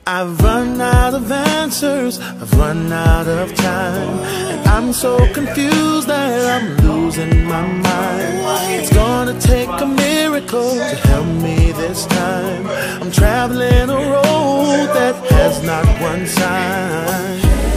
I've run out of answers, I've run out of time, and I'm so confused that I'm losing my mind. It's gonna take a miracle to help me this time. I'm traveling a road that has not one sign.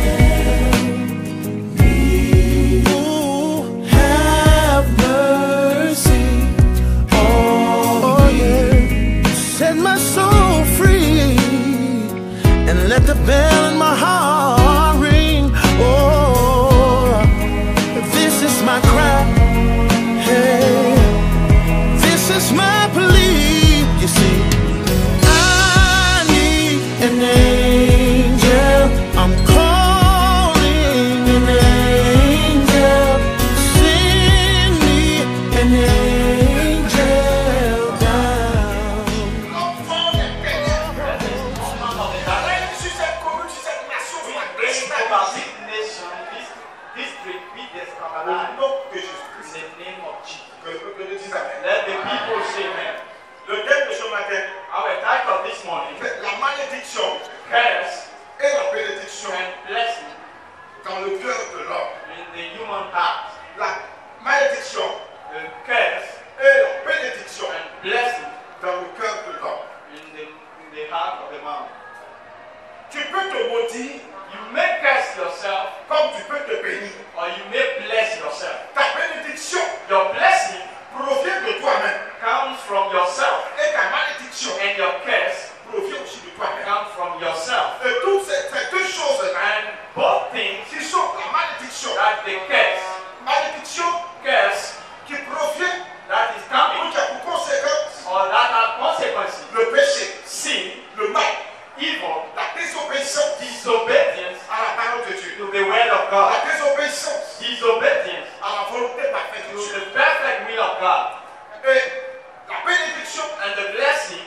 Ooh, have mercy, oh yeah, set my soul free. And let the bell in my heart ring. Oh, this is my cry. Hey, this is my plea. You see, I need an angel. I'm calling an angel. Send me an angel down. Let the people say amen. Le thème de ce matin, our title this morning, la malédiction, curse, et la bénédiction, and blessing, dans le cœur de l'homme, in the human heart. La malédiction, the curse, et la bénédiction, and blessing, dans le cœur de l'homme, in the heart of the man. Tu peux te maudire, you may curse yourself, comme tu peux te bénir, or you may bless yourself. Ta bénédiction, your blessing, provient de toi-même, comes from yourself, et ta malédiction, and your curse, provient aussi de toi-même, comes from yourself. Et toutes ces deux choses-là, and both things, qui sont la malédiction, that the curse, malédiction, curse, qui provient, that is coming, ou qui a pour conséquence, or that have consequences, le péché, sin, le mal, evil, la désobéissance, disobedience à la parole de Dieu, to the word of God, la désobéissance, disobedience à la volonté parfaite de Dieu, to the perfect will of God, et la bénédiction and the blessing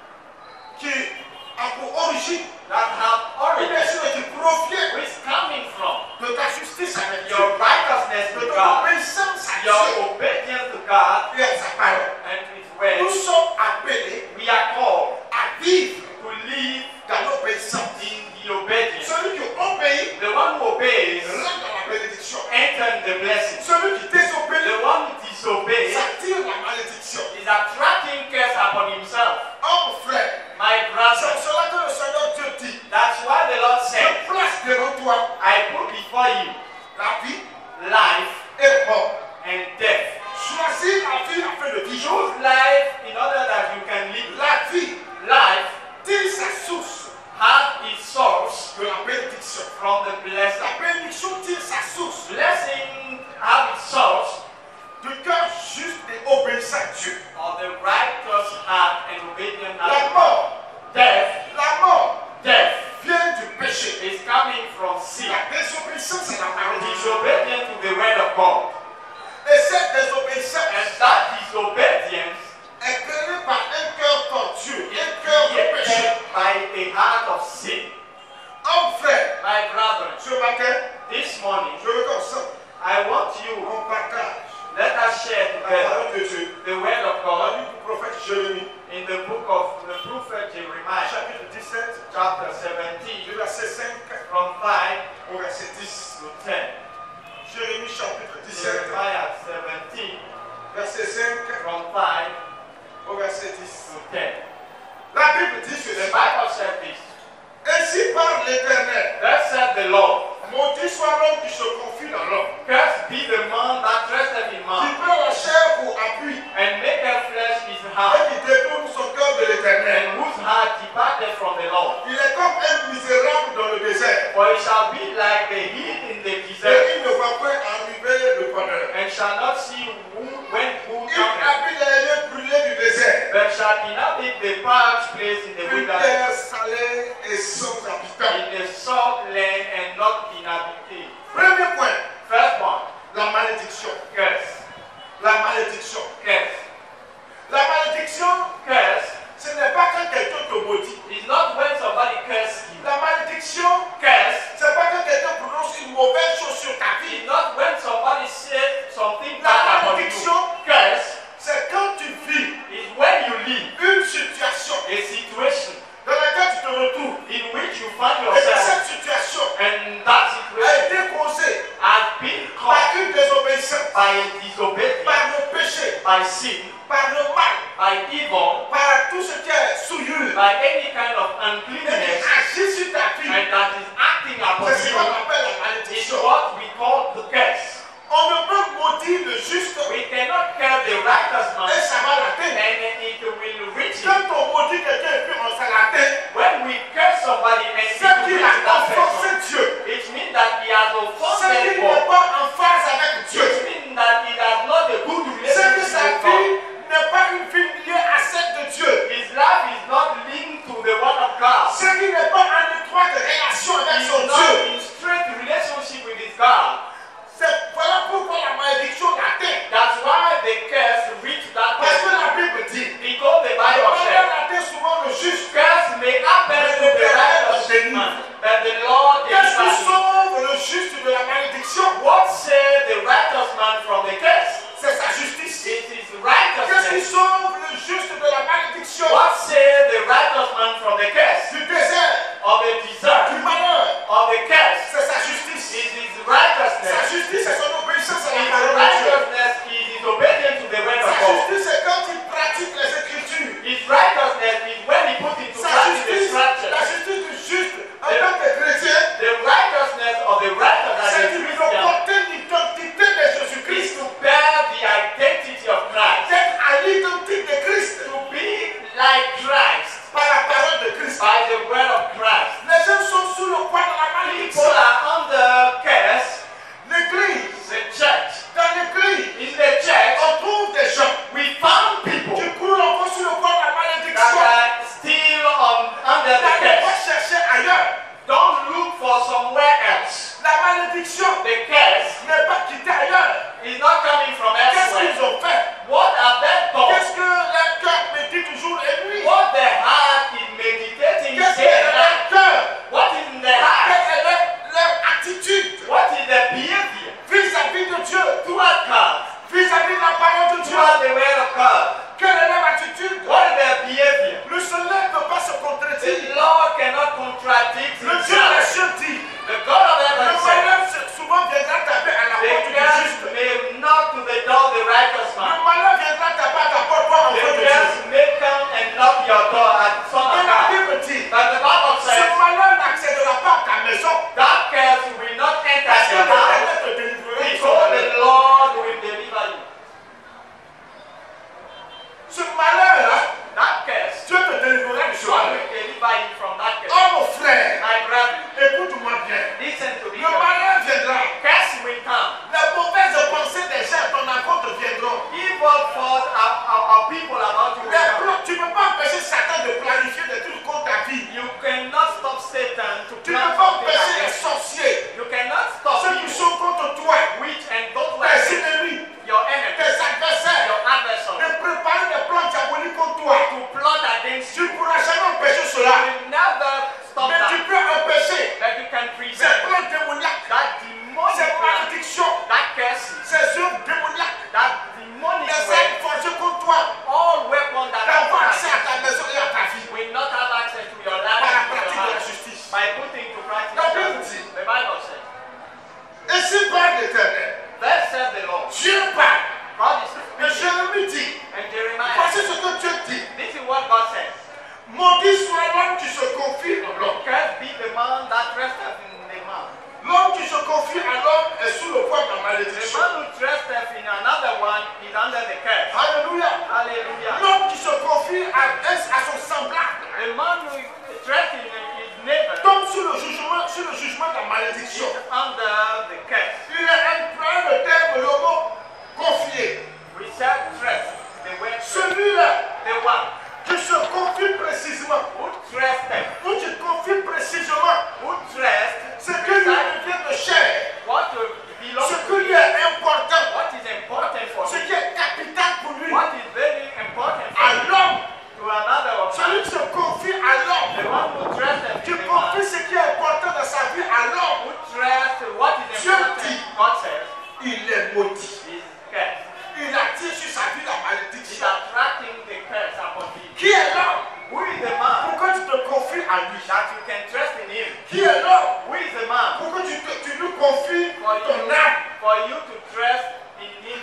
qui a pour origine, that have origin, qui provient, which is coming from, de ta justice avec Dieu, your righteousness with God, your obedience to God, et à sa parole, and to His word. Nous sommes appelés, we are called, à vivre, to live dans l'obéissance, in the obedience. Celui qui obéit, the one who obeys, rentre dans la bénédiction, enter in the blessing. Celui qui désobéit, the one who disobeys, s'attire la malédiction, is attracting curse upon himself. Oh frère, my brother, c'est cela que le Seigneur Dieu dit. That's why the Lord said, je place devant toi, I put before you, la vie, life, et mort, and death. Choisis la vie afin de vivre. Choose life in order that you can live. La vie, life, tire sa source, have its source, de la bénédiction, from the blessing. La bénédiction tire sa source. Blessing have its source, du cœur juste et obéissant à Dieu. Of the righteous heart and obedient heart. La mort, death, la mort, death, vient du péché. Is coming from sin. La désobéissance à la parole. Disobedience to the word of God. Et cette désobéissance, and that disobedience, est créée par un cœur tortueux, un cœur de péché, by a heart of sin. Homme frère, my brother, ce matin, this morning, je veux qu'on I want you, on partage, let us share together the word of God, in the book of the prophet Jeremiah, chapitre 17, chapter 17, du verset 5, from 5 au verset 10 to 10. Jérémie chapitre 17, Jeremiah 17, verset 5, from 5 au verset 10 to 10. La Bible dit ceci. The Bible said this. Ainsi parle l'Éternel. Thus said the Lord. Maudit soit l'homme qui se confie dans l'homme. Cursed be the man that trusteth in man. Qui prend la chair pour appui. And make her flesh his heart. Et qui détourne son cœur de l'Éternel. And whose heart departed from the Lord. Il est comme un misérable dans le désert. For it shall be like the heat in the desert. Et il ne voit pas arriver le bonheur. And shall not see when who cometh. Il habite les lieux brûlés du désert. But shall inhabit the parched place in the wilderness. Une terre salée et sans habitants. In a salt land and not inhabited. Premier point. First point. La malédiction. Curse. La malédiction. Curse. La malédiction. Curse. Ce n'est pas quand quelqu'un te maudit. It's not when somebody curses you. La malédiction. Curse. C'est pas quand quelqu'un prononce une mauvaise chose sur ta vie. It's not when somebody says something bad about you. La malédiction. Curse. C'est quand tu vis. It's when you live. Une situation. A situation. Dans laquelle by disobedience, par le péché, by sin, par le mal, by evil, par tout ce qui est souillure, by any kind of et qui uncleanness, agit sur ta vie. and that is acting upon C'est ce qu'on you, appelle la is malédiction. what we call the curse. On ne peut maudire le juste We cannot curse the righteous man, et ça va l'atteindre. and it will reach him. Quand on maudit quelqu'un et puis on s'en l'atteint, When we curse somebody and c'est it qu'il reach a that person, offensé Dieu. it means that he has C'est offended qu'il God. n'est pas en phase avec Dieu. It means that he has not a good C'est que relationship sa with vie God. n'est pas une vie liée à celle de Dieu. His life is not linked to the word of God. C'est qu'il n'est pas en étroite relation avec He son is not Dieu. in straight relationship with his God. Voilà pourquoi la malédiction l'atteint. That's why the curse reached that Parce que person. la Bible dit, Because the le Bible malheur says, atteint souvent le juste. curse may happen to the righteous man, but the Lord Qu'est-ce qui delivers him. sauve le juste de la malédiction? What saves the righteous man from the curse? C'est sa justice. It is Qu'est-ce qui righteousness. sauve le juste de la malédiction? What saves the righteous man from the curse? Du désert, Of the du desert, malheur. of the curse. C'est sa justice. It is Sa righteousness. justice, c'est son obéissance à la His parole de Dieu. righteousness is obedient to the word of Sa God. justice, c'est quand il pratique les Écritures. His righteousness is when he puts into Sa practice the justice, la scriptures. justice du juste en tant que chrétien, The righteousness of the righteous as c'est a de Christian porter l'identité de is Jésus-Christ. to bear the identity of Christ. D'être à l'identique de Christ To be like Christ par la parole de Christ. by the word of Christ. Les gens sont sous le poids de la People malédiction. are under curse. L'église, The church. dans l'église, In the church, on trouve des gens we found people qui courent encore sous le poids de la that malédiction. are still under the N'allez pas curse. chercher ailleurs. Don't look for somewhere else. La malédiction The curse n'est pas quittée ailleurs. is not coming from Qu'est-ce elsewhere. qu'ils ont fait? What have they done? Qu'est-ce que leur cœur médite jour et nuit? What the heart is meditating Qu'est-ce day que and leur night? cœur? What is in the heart? Quelle est leur attitude What is the behavior vis-à-vis de Dieu? toward God? Vis-à-vis de la parole de Dieu? Toward the word of God? Quelle est leur attitude? What is their behavior? Le Seigneur ne peut pas se contredire. The Lord cannot contradict Le Dieu des himself. cieux dit, The God of le heaven said, malheur souvent viendra taper à la the porte du curse juste. may knock to the door of the righteous Le man. malheur viendra taper à ta porte, toi, The enfant de Dieu. curse may come and knock your door at son Et of la God. Bible dit, But the Bible ce says, malheur n'accédera pas à ta maison. that curse will not enter Parce que your house. l'Éternel te délivrera de son Because malheur. the Lord will deliver you. Ce malheur-là, That curse, Dieu te délivrera de ce God malheur. will deliver you from that curse. Oh mon frère, My brother, écoute-moi bien. listen to me. Le malheur viendra. Curse will come. Les mauvaises pensées des gens à ton encontre viendront. Evil thoughts of people about you will come. Tu ne peux pas empêcher Satan de planifier des trucs contre ta vie. You cannot stop Satan to Tu ne plan peux pas something empêcher les against sorciers, you. You cannot stop ceux qui people, sont contre toi, which and those who tes are ennemis, your enemies, tes adversaires, your adversaries, de préparer des plans diaboliques contre toi. to plot against Tu you. ne pourras jamais empêcher You cela. will never stop Mais tu that. peux empêcher But you can ces prevent plans démoniaques, that demonic ces plan, malédictions, that curse, ces œuvres démoniaques, that demonic les way. actes forgés contre toi, All weapons that d'avoir are accès à ta maison et à ta vie will not have access to your par life la and to pratique your de la heart justice. by putting to practice La Bible justice. dit, The Bible says, ainsi parle l'Éternel. thus said the Lord. Dieu parle. God is Et speaking. Jérémie dit, And Jeremiah, voici ce que Dieu dit. this is what God says. Maudit soit l'homme qui se confie en l'homme. Cursed be the man that trusteth in the man. L'homme qui se confie à l'homme est sous le poids de la The malédiction. man who trusteth in another one is under the curse. Alléluia. Hallelujah. L'homme qui se confie à son semblable The man who trusts in his neighbor tombe sous le jugement de la malédiction. is under the curse. Il est employé le terme, le mot confier. We shall trust the word trust. Celui-là The one qui se confie précisément, who trusteth, ou qui confie précisément who trusts ce que lui revient de chair, what belongs ce to qui lui him, est important, what is important for ce him, qui est capital pour lui, what is very important for à him, l'homme. to another of Celui man. qui se confie à The l'homme, one who trusteth qui in the confie man, ce qui est important dans sa vie à l'homme, who trusts what is Dieu important, dit. God says, il est maudit. is cursed. Il attire sur sa vie la He's malédiction. attracting the curse upon him. Qui est l'homme? Who is the man Pourquoi tu te confies à lui? that you can trust in him? Qui est l'homme? Who is the man Pourquoi tu lui confies for ton you, âme? for you to trust in him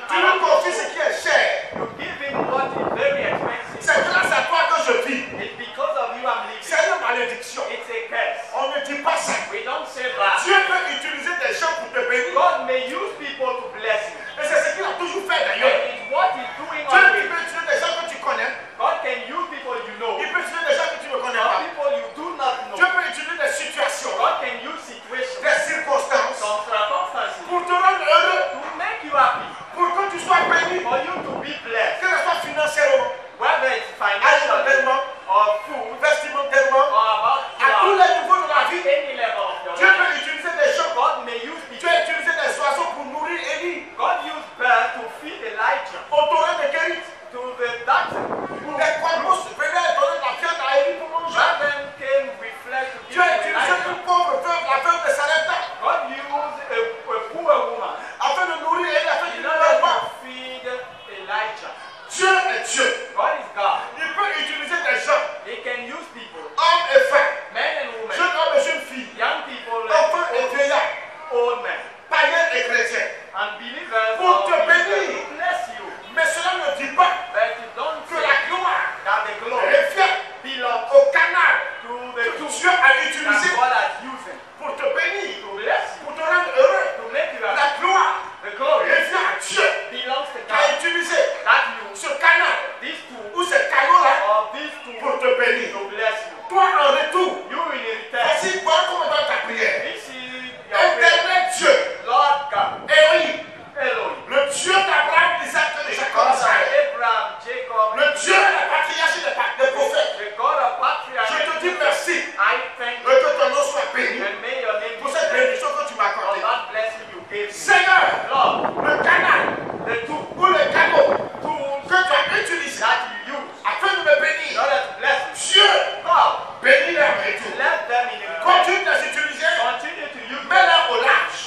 Seigneur, Lord, le canal the tool ou le canot tools que tu as utilisé that you use afin de me in bénir, order to bless me, Dieu, God, bénis-les en retour. let them in return. Continue de les utiliser, Continue to use them. mets-les au large.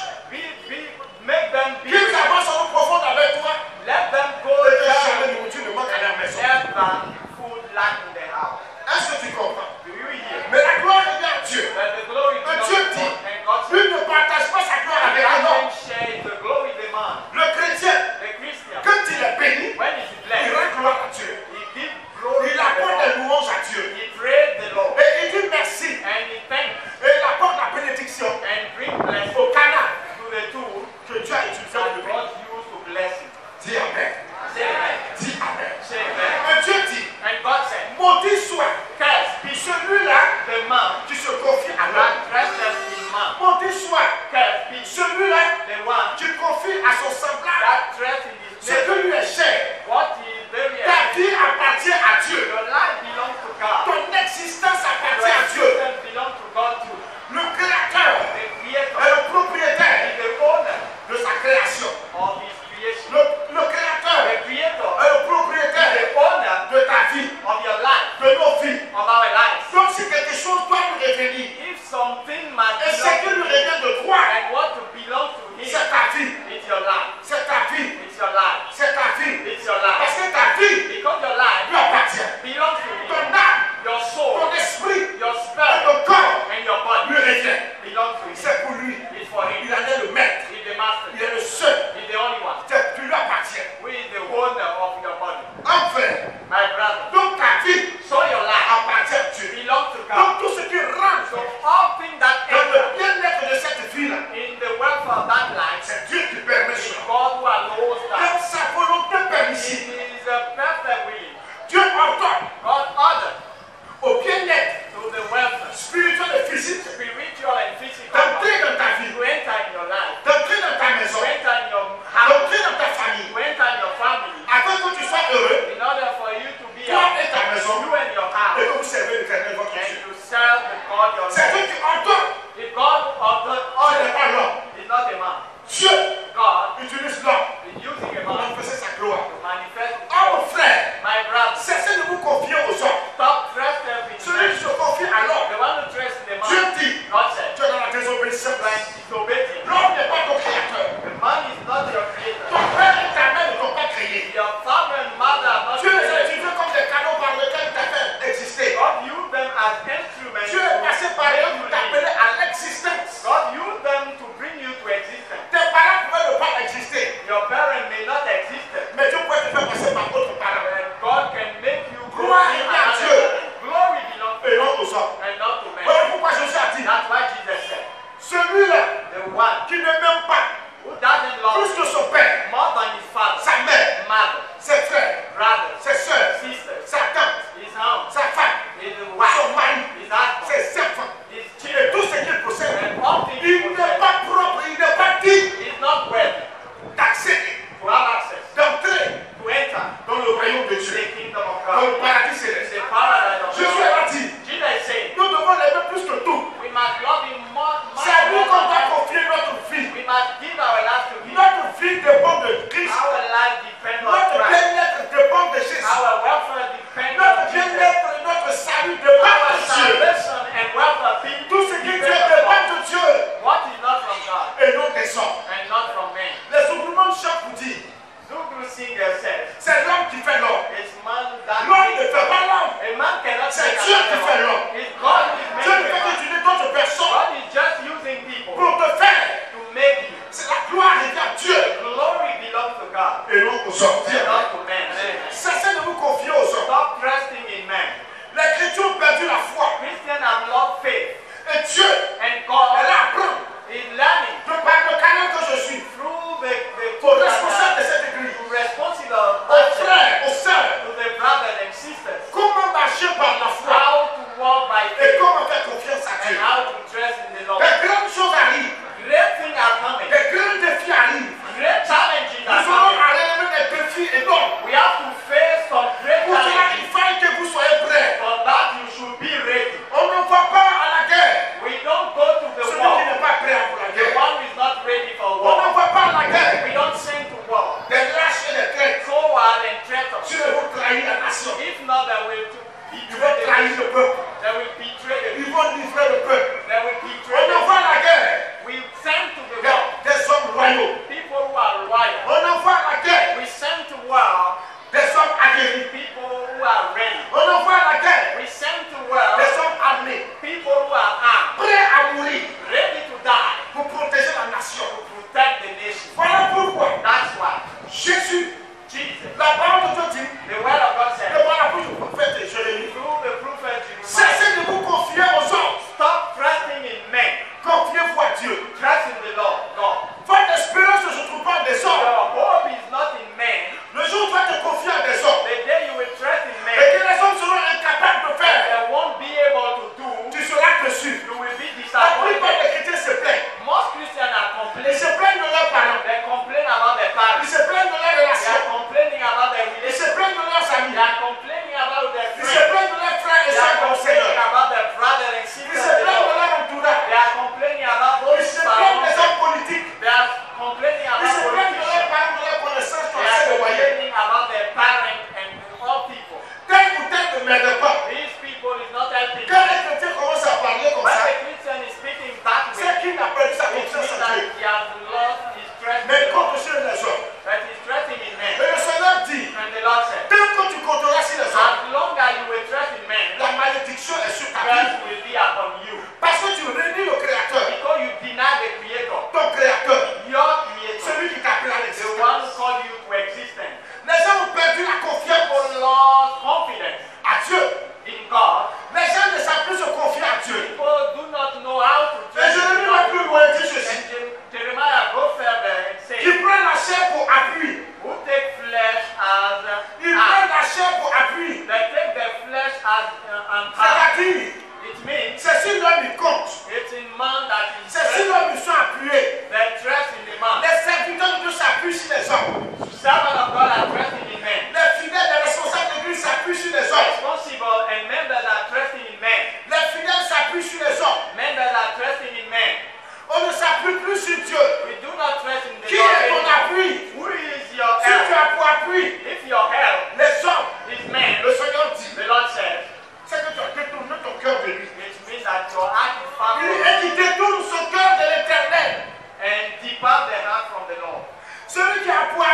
Make them be. Qu'ils avancent en eau profonde avec toi Let them go et que down. jamais nourriture ne manque à leur maison. Let them food lack in their house. Est-ce que tu comprends? Do you hear? Mais la gloire revient à Dieu. But the glory Mais belongs Dieu to dit, God, and God said, lui ne partage pas sa gloire avec un homme. share the glory demand. Le chrétien, The Christian, quand il est béni, when is il blessed, rend gloire à Dieu. he gives glory Il to the apporte des Lord. louanges à Dieu. He prays the Lord Et il dit merci. and he thanks Et il apporte la bénédiction and brings blessing au canal to the tool que Dieu a utilisé pour that le God bénir. used to bless him. Dis Amen. Say amen. Dis Amen. Say amen. Et Dieu dit, And God said, maudit soit curse be celui-là the man qui se confie à l'homme. that trusts in man. Maudit soit Curse be celui-là the one qui confie à son semblable that trusts in his ce que neighbor. lui est cher. What is very Ta vie appartient à Dieu. Your life belongs to God. Ton existence Your appartient à Dieu. existence belongs to God too. Le créateur The creator est le propriétaire is the owner de sa création. of his creation. Le créateur The creator est le is propriétaire the owner de ta vie, of your life, de nos vies. of our lives. Donc si quelque chose doit nous revenir, If something must et ce belong qui to nous him revient de droit, and what to belong to him, c'est ta vie. it's your life. C'est ta vie. It's your life. C'est ta vie. It's your Parce life. que ta vie Because your life lui appartient. belongs to him. Ton âme, Your soul, ton esprit, your et spirit, ton corps and your lui body revient. belong to him. C'est pour lui. It's for him. Il en est le maître. He's the master. Il est le seul. He's the only one. Tu lui appartiens. Who is the owner of your body. Enfin, My brother. donc ta vie So your life appartient à Dieu. belongs to God. Donc tout ce qui rentre So all things that dans le enter bien-être de cette vie-là, in the welfare of that life, c'est Dieu qui permet is cela. God who allows Dans that. sa volonté It permissive, is a perfect will. Dieu ordonne God ordered au bien-être to the welfare, spirituel et physique spiritual and physical, d'entrer dans ta vie, to enter in your life, d'entrer dans ta to maison, enter in your house, d'entrer dans ta famille, to enter in your family, afin que tu sois heureux, in order for you to be toi et ta maison, you and your et house, que vous servez l'Éternel votre and Dieu. to serve the God your C'est Lord. Dieu qui ordonne, If God ordered, ce n'est pas l'homme. is not a man. Dieu God utilise l'homme is using a pour man manifester sa gloire. to manifest his Oh glory. mon frère, My brother, cessez de vous confier aux hommes. stop trusting in Celui qui man. se confie à l'homme, The one who trusts in the Dieu man, dit, God said, tu es dans la désobéissance. when disobedient, L'homme n'est pas ton créateur. the man is not your creator. Ton père et ta mère ne t'ont pas créé. Your father and mother are not Dieu les a created. utilisés comme des canaux par lesquels tu as fait exister. God used them as instruments Dieu est passé par make eux you pour live. t'appeler à l'existence. God used them to bring you to existence. Tes parents pouvaient ne pas exister, Your parents may not exist, mais Dieu pouvait te faire passer par d'autres parents. but God can make you grow Gloire in à another Dieu. level. Glory belongs to Et God non aux hommes. and not to men. Voilà pourquoi Jésus a dit, That's why Jesus said, celui-là the one qui ne m'aime pas who doesn't love plus que son père, more than his father, sa mère, mother, ses frères, brothers, ses soeurs, sisters, sa tante, his home, sa femme, his son wife, mari, his husband, ses enfants, his et children, tout ce qu'il possède. and all things Il he n'est possesses. pas propre, il n'est pas digne He's not worthy d'accéder, to have access, d'entrer to enter dans le royaume de the Dieu, kingdom of dans le God, paradis céleste. the paradise of Jésus God. a dit, Jesus is saying, nous devons l'aimer plus que tout. we must love him more, C'est à lui more qu'on doit than confier notre vie. we must give our life to him. Notre vie dépend de Christ. Our life depends on Notre Christ. bien-être dépend de Jésus. Our welfare depends Notre on Jesus. bien-être et notre salut dépend Our de Dieu. salvation and welfare Tout ce qui est Dieu depends dépend on de Dieu what is not from God et non des hommes. and not from men. Les ouvriments chantent pour dire, Zulu singer says, c'est l'homme qui fait l'homme. it's man that L'homme ne makes fait pas l'homme. a man cannot C'est make Dieu qui another fait man. l'homme. It's God who is Dieu ne making fait man. qu'utiliser d'autres personnes God is just using people pour te faire. to make you. C'est la gloire revient à Dieu Glory belongs to God et non aux hommes. and not to men. Cessez de vous confier aux hommes. Stop trusting in men. Les chrétiens ont perdu la foi. Christians have lost faith, Et Dieu, and God elle apprend is learning de par le canal que je suis, through the aux responsables de cette église, responsible aux frères, aux sœurs, to the brothers and sisters comment marcher par la foi how to walk by et faith comment faire confiance à and Dieu. how to trust in the Lord. Des grandes choses arrivent, Great things are coming. des grands défis arrivent. Great challenges are Nous aurons coming. à relever des défis et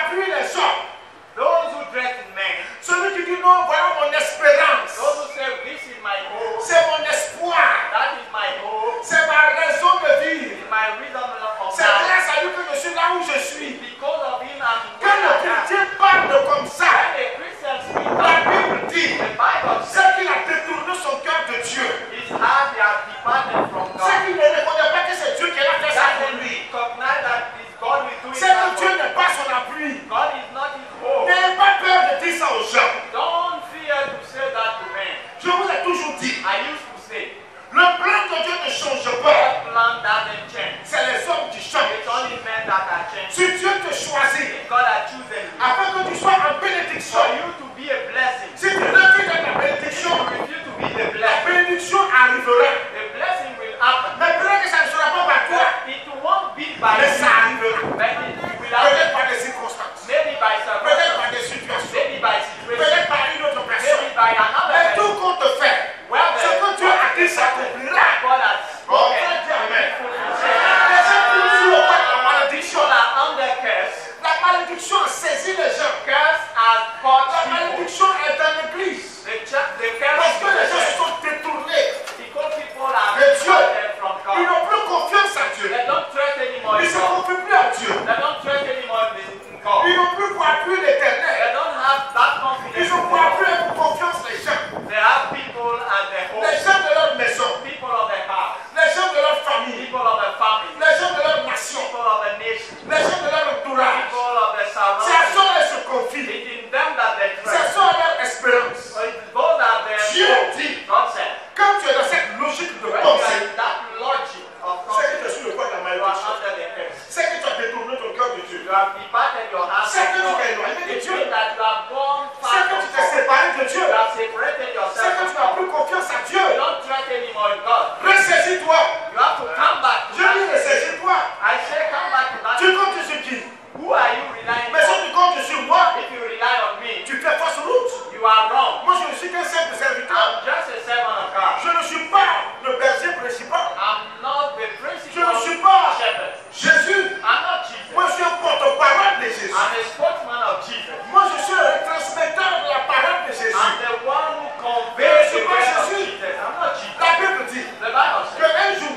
appuie les hommes. Those who dress in men, Celui qui dit non, voilà mon espérance. those who say, this is my hope, C'est mon espoir. that is my hope, C'est ma raison de vivre. is my reason of C'est life. grâce à lui que je suis là où je suis. Because of him and Quand le chrétien parle comme ça, when a Christian speaks, la Bible dit, the Bible says c'est qu'il a détourné son cœur de Dieu. his heart has departed from C'est God. qu'il ne reconnaît pas que c'est Dieu qui l'a fait ça pour Doesn't lui. recognize that it's God will do it. C'est que that Dieu way. n'est pas son appui. God is not his hope. N'ayez pas peur de dire ça aux gens. Don't fear to say that to men. Je vous ai toujours dit, I used to say, le plan de Dieu ne change pas. God plan doesn't change. C'est les hommes qui changent. It's only men that are changed. Si Dieu te choisit If God has chosen you, afin que tu sois en bénédiction, for you to be a blessing, si tu refus dans la if bénédiction, you refuse to be the la blessing, bénédiction arrivera. the blessing will happen. Mais peut-être que ça ne sera pas par toi, It won't be by mais ça you, arrivera. but it will Peut-être happen. par des circonstances, Maybe by peut-être par circumstance, des situations, maybe by situation, peut-être par une autre personne. maybe by another Mais person. tout compte fait. Well, Ce que Dieu a dit s'accomplira. God has Oh, spoken. frère, dis amen. People will Les say, gens qui jouent au pas de la malédiction. people are under curse. La malédiction a saisi les gens. Curse has caught La people. malédiction est dans l'église. The curse Parce is que les gens se the sont détournés. because people are Mais Dieu, distracted from ils God. n'ont plus confiance en Dieu. They don't trust anymore Ils in ne se God. confient plus à Dieu. They don't trust anymore in God. Ils n'ont plus pour appui l'éternel. They don't have that Ils confidence ont in pour appui God. et pour confiance les gens. They have people as their Les hope, gens de leur maison. people of their house, Les gens de leur famille. people of their family, Les gens de leur nation. people of the nation, Les gens de leur entourage. people of the C'est à surroundings. ça qu'elles se confient. It's in them that they C'est à trust. ça leur espérance. So it's those that their Dieu hope. dit, God said, quand tu es dans cette logique de when you are pensée, in that logic of c'est que tu es confidence, sur le point de la you are malédiction. under the curse. C'est que tu as détourné ton cœur de Dieu. You have departed your heart C'est from que tu God. t'es éloigné de It Dieu. means that you have gone far C'est que from tu t'es God. séparé de Dieu. You have separated C'est yourself que from tu n'as God. plus confiance à Dieu. You don't trust anymore in God. Ressaisis-toi. You have to come back to Je dis that. ressaisis-toi. I say come back to that. Tu comptes sur qui? Who are you relying Mais si on? tu comptes sur moi, If you rely on me, tu fais fausse route. you are wrong. Moi, je ne suis qu'un simple serviteur. I'm just a servant of God. Je ne suis pas le berger principal. I'm not the Je principal ne suis pas shepherd. Jésus. I'm not Jesus. Moi, je suis un porte-parole de Jésus. I'm a spokesman of Jesus. Moi, je suis le transmetteur de la parole de Jésus. I'm the one who conveys Je suis the pas word of Jésus. Jesus. I'm not Jesus. La Bible dit The Bible que says un jour,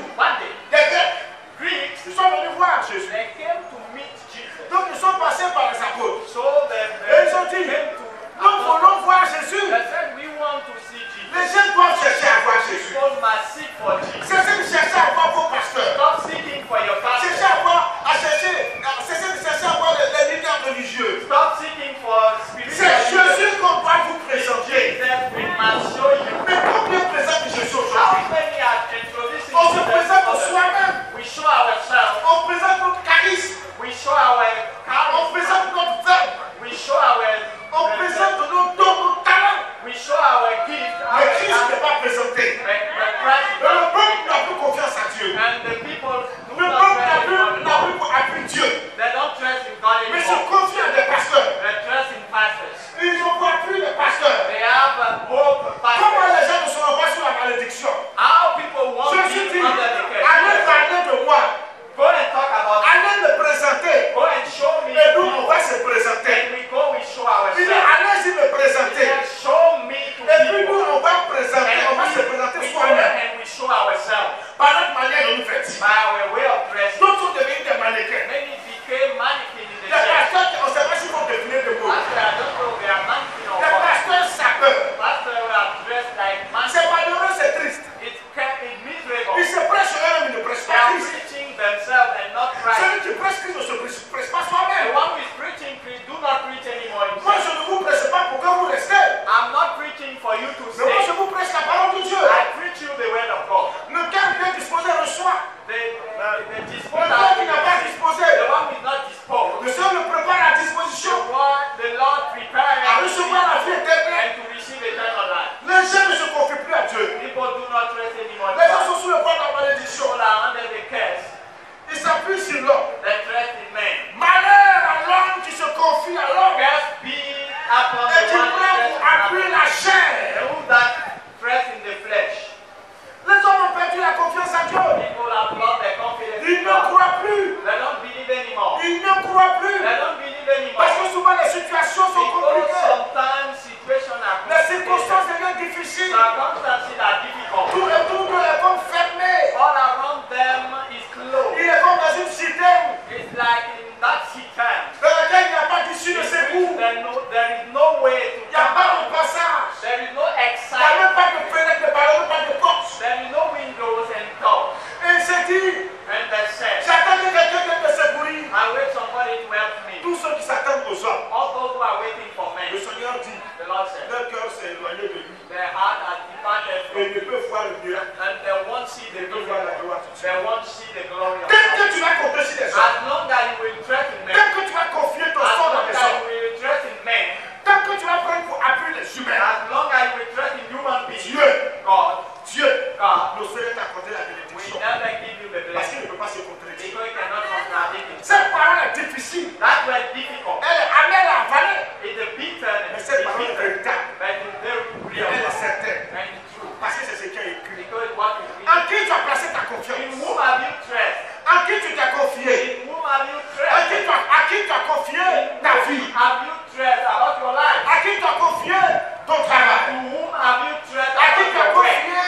ceux qui s'attendent aux hommes. all those who are waiting for men, Le Seigneur dit, the Lord said, leur cœur s'est éloigné de lui. their heart has departed Et from ils ne peuvent voir le miracle. and they won't see the Ils peuvent voir la glory. gloire tout de suite. They won't see the glory of Dès God. que tu vas compter sur les hommes, As long as you will trust in men, dès que tu vas confier ton as sort long dans les as hommes, you will trust in men, tant que tu vas prendre pour appui les humains, as long as you will trust in human beings, Dieu, God Dieu ne saurait t'accorder la will bénédiction. never give you the Parce qu'il blessing ne peut pas se contredire. because you cannot contradict it. Cette parole est difficile. That was difficult. Elle est amère à avaler. It's a bitterness. Mais It's cette parole est bitter, véritable. but it's very Et real elle est certaine. and it's true. Parce que c'est ce qui est écrit. Because what is En written. qui tu as placé ta In confiance? whom have you trust? En qui tu t'es confié? In whom have you À qui trust? tu as confié ta vie? Have you trust about your life? À qui tu as confié ton travail? To whom have you trust À qui about tu as your work? confié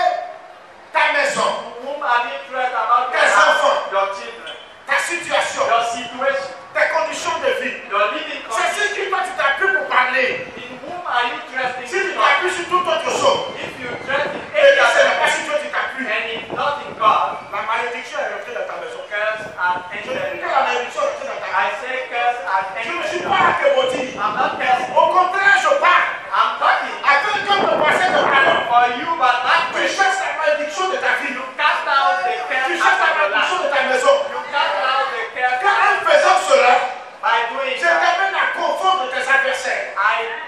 ta maison? To whom have you trust about your Tes house, enfants. your children, Ta situation? your situation, Tes conditions de vie? your living C'est condition? ce qui toi tu t'appuies pour parler. In whom are you trusting? Si tu God? t'appuies sur toute autre chose, If you trust in et any que ce n'est other pas person sur toi tu t'appuies, and it's not in God, la malédiction est rentrée dans ta maison. curse has Je dis entered. que la malédiction est rentrée dans ta maison. I say curse has Je ne suis entered. pas à te maudire. I'm not cursing. Au contraire, je parle. I'm talking Afin que de passer de talent. for you, but not Tu for you. cherches la malédiction de ta vie. You cast out the curse Tu cherches la out of your malédiction life. de ta maison. You cast out the curse Car en faisant cela, by doing je that. t'amène à confondre tes adversaires.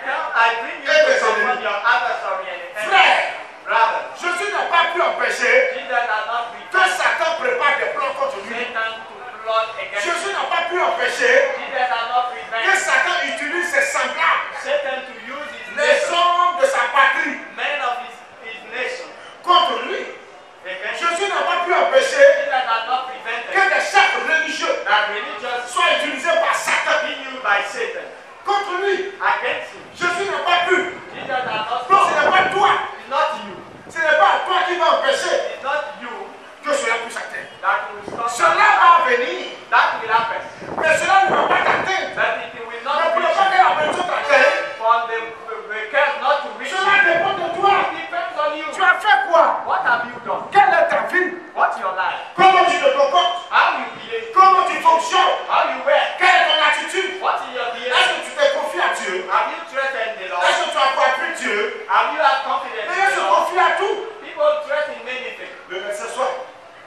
I bring you Et to mes someone ennemis. your adversary and enemy. Frère, Brother, Jésus n'a pas pu empêcher Jesus has not que returned Satan prépare des plans contre lui. Satan to plot against you. Jésus n'a pas pu empêcher Jesus has not que prevented Satan utilise ses semblables, Satan to use his les nation, hommes de sa patrie, men of his nation, contre lui. against you. Jésus n'a pas pu empêcher Jesus has not prevented que des chefs religieux that religious soient utilisés par Satan be used by Satan contre lui. against him. Jésus n'a pas pu. Jesus has not Non, ce n'est pas toi. It's not you. Ce n'est pas toi qui va empêcher It's not you que cela puisse atteindre. that will stop Cela that. va venir, That will happen. mais cela ne va pas t'atteindre. But it will Mais not pour ne reach pas you. que la maison t'atteigne, For the curse not to reach cela you. dépend de toi. It depends on you. Tu as fait quoi? What have you done? Quelle est ta vie? What's your life? Comment tu te comportes? How you behave? Comment tu fonctionnes? How you wear? Quelle est ton attitude? What is your Est-ce behavior? que tu t'es confié à Dieu? Have you trusted the Lord? Est-ce que tu as compris Dieu? Have you had confidence Mais in il the se Lord? confie à tout. People trust in many things. Le médecin soit,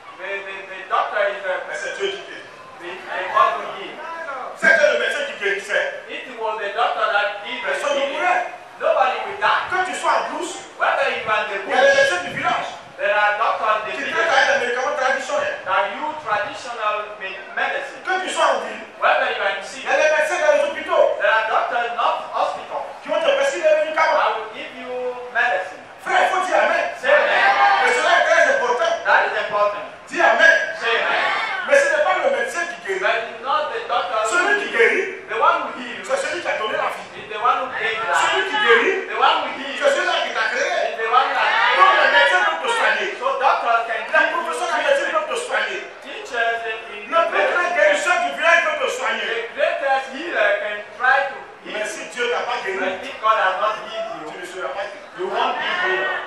The doctor is mais c'est Dieu qui guérit. the God who heals. C'était le médecin qui guérissait. It was the doctor that did the Personne ne healing. mourrait. Nobody will die. Que tu sois en brousse, Whether you are in the il y a les bush, médecins du village there are doctors in the qui traitent village avec des médicaments traditionnels. that use traditional medicine. Que tu sois en ville, Whether you are in il y city, a les médecins dans les hôpitaux there are doctors not hospital. qui vont te prescrire des médicaments. I will give you medicine. Frère, il faut dire Amen. Say amen. Mais cela est très important. That is important. Dis Amen. Say amen. Mais ce n'est pas le médecin qui guérit. But it's not the doctor Celui who qui heals. guérit, The one who heals c'est celui qui a donné la vie. is the one who gave Celui life. qui guérit, The one who heals c'est celui-là qui t'a créé. is the one that Donc le médecin peut te soigner. So doctors can Les give professeurs de you médecine treatment. peuvent te soigner. Teachers in Le plus grand guérisseur du village peut te soigner. the greatest healer can try to heal Mais you. si Dieu t'a pas guéri, But if God has not healed tu you, ne seras pas guéri. you won't be healed.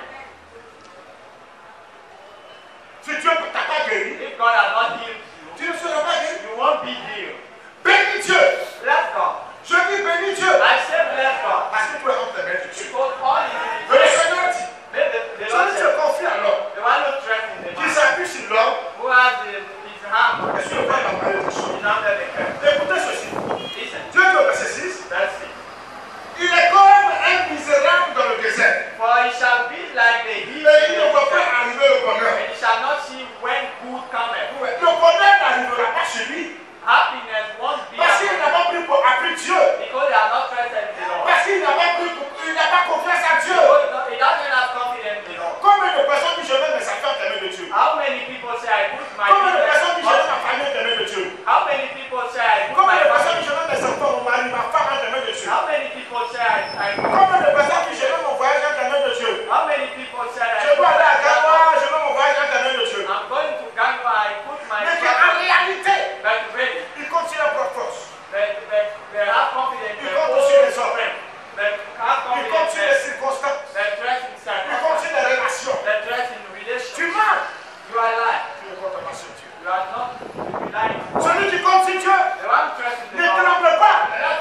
Si Dieu ne t'a pas guéri, If God has not healed you, tu ne seras pas guéri. you won't be healed. Bénis Dieu. Bless God. Je dis bénis Dieu. I say bless God. Parce que tu es entre les mains de Dieu. Because all is Mais in le His Seigneur dit, Let the celui Lord qui say, se confie à l'homme, the one who trusts in the qui man, s'appuie sur l'homme, who has his hand on et the sur le la malédiction. is under the curse. Écoutez ceci. Listen, Dieu dit au verset 6, that's it. il est comme un misérable dans le désert. For it shall be like the heat Et il ne in the voit pas desert, arriver le bonheur. and it shall not see when good cometh. Le bonheur n'arrivera pas chez lui. Happiness won't be Parce qu'il n'a pas pris pour appris Dieu. because they are not trusted in the Lord. Parce qu'il n'a pas pris il n'a pas confiance à Dieu. Because he doesn't have confidence in the Lord. Combien de personnes disent je mets mes affaires dans les mains de Dieu? How many people say I put my Combien de business personnes disent je mets on- ma famille dans les mains de Dieu? How many people say I put Combien my de personnes family? disent je mets mes enfants, mon mari, ma femme dans les mains de Dieu? How many people say I put Combien de personnes disent je mets mon voyage dans les mains de Dieu? How many people say Je I dois aller à Gawa, je mets mon voyage dans les mains de Dieu. I'm going to Gangwa, I put my Mais qu'en réalité, but really, il continue à prendre force. they have confidence Il in compte their aussi les own hommes. strength. They have Il confidence continue les in circonstances. their trust in Il circumstances. continue les relations. Their trust in Tu relations. mens. You are lying. Tu ne comptes pas sur Dieu. You are not lying. Celui qui compte sur Dieu The one trust in ne the Lord tremble pas. does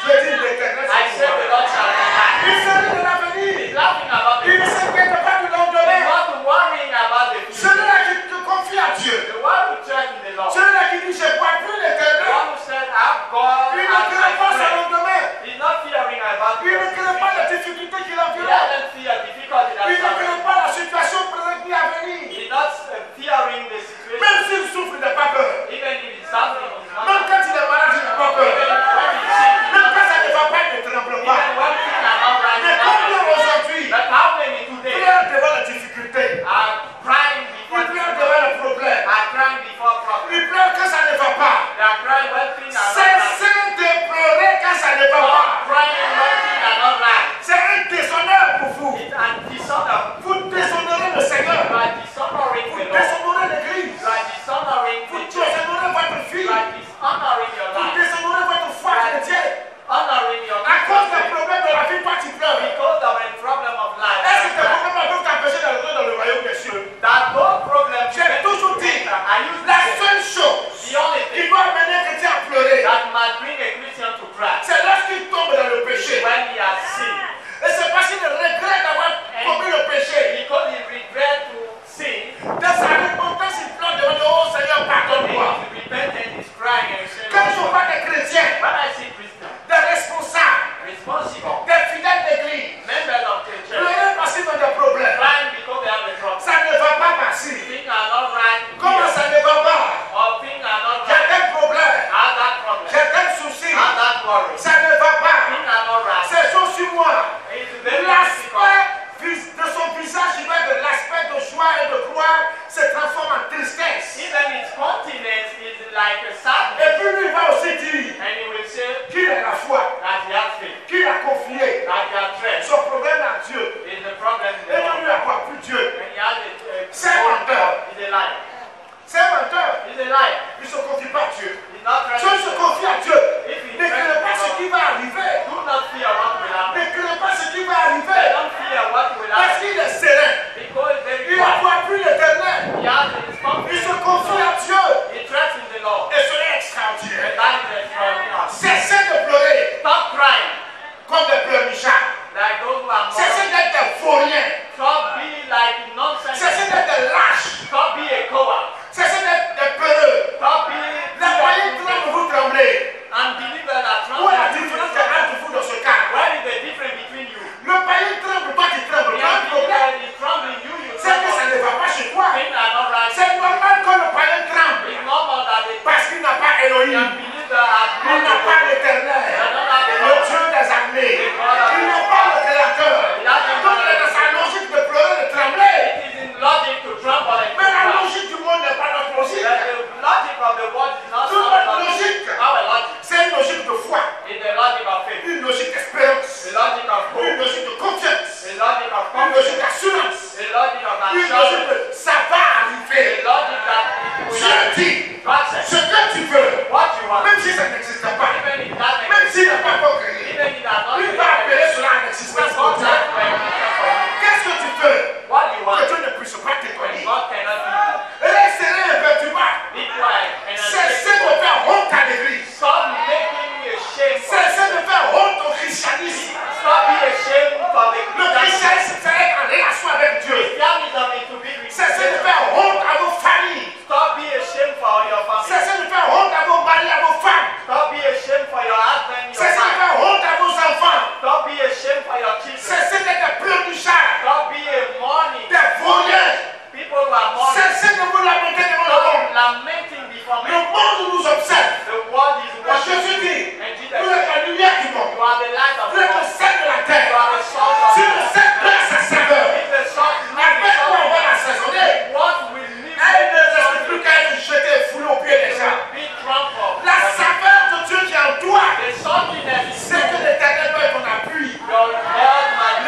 Je dis l'Éternel. I said the Lord shall provide. Il se rit de l'avenir. He's laughing about the Il ne s'inquiète pas du He's lendemain. not worrying about the future. Celui-là qui te confie à Dieu. The one who trusts in the Lord. Celui-là qui dit je ne crois plus The l'Éternel. one who said, I've God Il ne as craint my pas son friend. lendemain. He's not fearing about Il ne the craint pas future. les difficultés qui He l'environnent. doesn't fear difficulty Il ne that's craint coming. pas la situation présente ni à venir. He's not fearing the situation. Même s'il souffre, il n'a pas peur. Even if he's suffering, he's not Même quand il est malade, il n'a pas peur. Even when he's sick, he's Même not quand ça ne va pas, il ne tremble pas. Even when things are not right, Mais he's not combien afraid. aujourd'hui But how many today pleurent devant la difficulté? are crying before Ils pleurent devant le problème. are crying before problems? Ils pleurent quand ça ne va pas. They are crying when things are not right. Cessez de pleurer quand ça ne va Stop pas. crying when things are not right. C'est un déshonneur pour vous. It's a dishonor. Vous déshonorez le Seigneur. You are dishonoring Vous the Lord. déshonorez l'Église. You are dishonoring Vous the church. déshonorez votre You fille. are dishonoring your Vous life. déshonorez votre foi chrétienne. Honoring your À cause des faith. problèmes de la vie, toi tu pleures. Because of a problem of life. Est-ce que tes problèmes peuvent t'empêcher d'entrer dans le royaume des cieux? That those problems J'ai toujours dit, I use la that seule chose the only qui thing doit amener un chrétien à pleurer, that might bring a Christian to cry c'est lorsqu'il tombe dans le péché. when he has sinned. Et c'est parce qu'il regrette d'avoir commis le péché. Because he regrets to sin, Dans sa repentance, il pleure devant le oh Seigneur, he pardonne-moi. is repentant, he's crying and saying, Quand je Lord, vois des chrétiens, when I see Christians, des responsables, responsible, des fidèles d'église, members of the church, pleurer parce qu'ils ont des problèmes, crying because they have a problem, ça ne va pas passer. things are not right Comment here, ça ne va pas? or things are not J'ai right, tel problème, have that problem, j'ai tel souci, have that worry, ça ne va pas. things are not right. C'est chose sur moi. It's very difficult. L'aspect de son visage, il va de l'aspect de joie et de gloire se transforme en tristesse. Even his countenance is like a sadness, Et puis lui, il va aussi dire and he will say qu'il a la foi, that he has faith, qu'il a confié that he has trust. son problème à Dieu. Is the problem in Et the ne Lord. lui accorde plus Dieu. And he has C'est un menteur. He's a liar. C'est un menteur. He's a liar. Il ne se confie pas à Dieu. He's not Dieu se trusting. confie à Dieu. If he Ne crains pas ce qui va arriver. do not fear what will Ne happen. crains pas ce qui va They arriver. don't fear what will Parce happen qu'il est serein. because it's very Il ne quiet. voit plus l'éternel. He has his Il confidence se in confie the à Lord. Dieu. He trusts in the Lord. Et cela est extraordinaire. And that is extraordinary. Cessez de pleurer Stop crying comme des pleurnichards. like those who are Cessez mourning. d'être des vauriens. Stop being like nonsense. Cessez d'être des lâches. Stop being a coward. Cessez d'être des peureux. Stop being Les voyants tremblent, vous tremblez. unbelievers that Où est la trust. différence entre vous dans ce cas? Where is the difference between you? Le païen tremble, toi tu trembles. The Tu as un problème. unbeliever is troubling you. You C'est que ça ne va pas chez toi. things are not right. C'est normal que le païen tremble. It's normal that the Parce qu'il n'a pas Elohim. unbeliever are Il n'a pas l'éternel. Le Dieu des armées. Il n'a pas le créateur. Donc il est dans sa logique de pleurer, de trembler. It is in logic to tremble and to Mais la cry. logique du monde n'est pas notre logique. The logic of the world is not Tout our notre logic. logique, Our logic c'est une logique de foi, is the logic of faith, une logique d'espérance, the logic of une hope, logique de confiance, the logic of une logique confidence, d'assurance, the logic of une logique assurance, de ça va the arriver. logic that it will Dieu happen. dit God said, ce que tu veux, what you want, même si ça n'existe pas, even if that même s'il n'est pas encore créé, even if that not il va appeler cela en existence pour God toi. has to exist for you. Qu'est-ce que tu veux What you que want, Dieu ne puisse pas when t'étonner? God cannot give Reste serein et perturbable. you. Be quiet and Cessez de faire honte à l'église. stop making me ashamed for Cessez de faire honte au christianisme. Stop being ashamed for the Le christianisme, c'est être en relation avec Dieu. Christianism is to be with Cessez de faire honte à vos familles. Stop being ashamed for your family. Cessez de faire honte à vos maris, à vos femmes. Stop being ashamed for your husband, your Cessez de wife. faire honte à vos enfants. Stop being ashamed for your children. Cessez d'être pleurnichards, Stop being mourning. des vauriens. People who are mourning. Cessez de vous lamenter devant le Stop monde. lamenting before Le me. monde nous observe. The world is Mais watching. Jésus dit, And Jesus vous êtes said, la lumière du monde. you are the light of Vous the êtes le world. sel de la You terre. are the salt of Si the le earth. sel perd sa saveur, If the salt loses avec its quoi on va salt, l'assaisonner? what will leave Elle ne the reste plus qu'à être jetée et foulée aux pieds des gens. be trampled. La saveur de Dieu qui est en toi, The saltiness is c'est que l'Éternel doit être ton appui. your God, my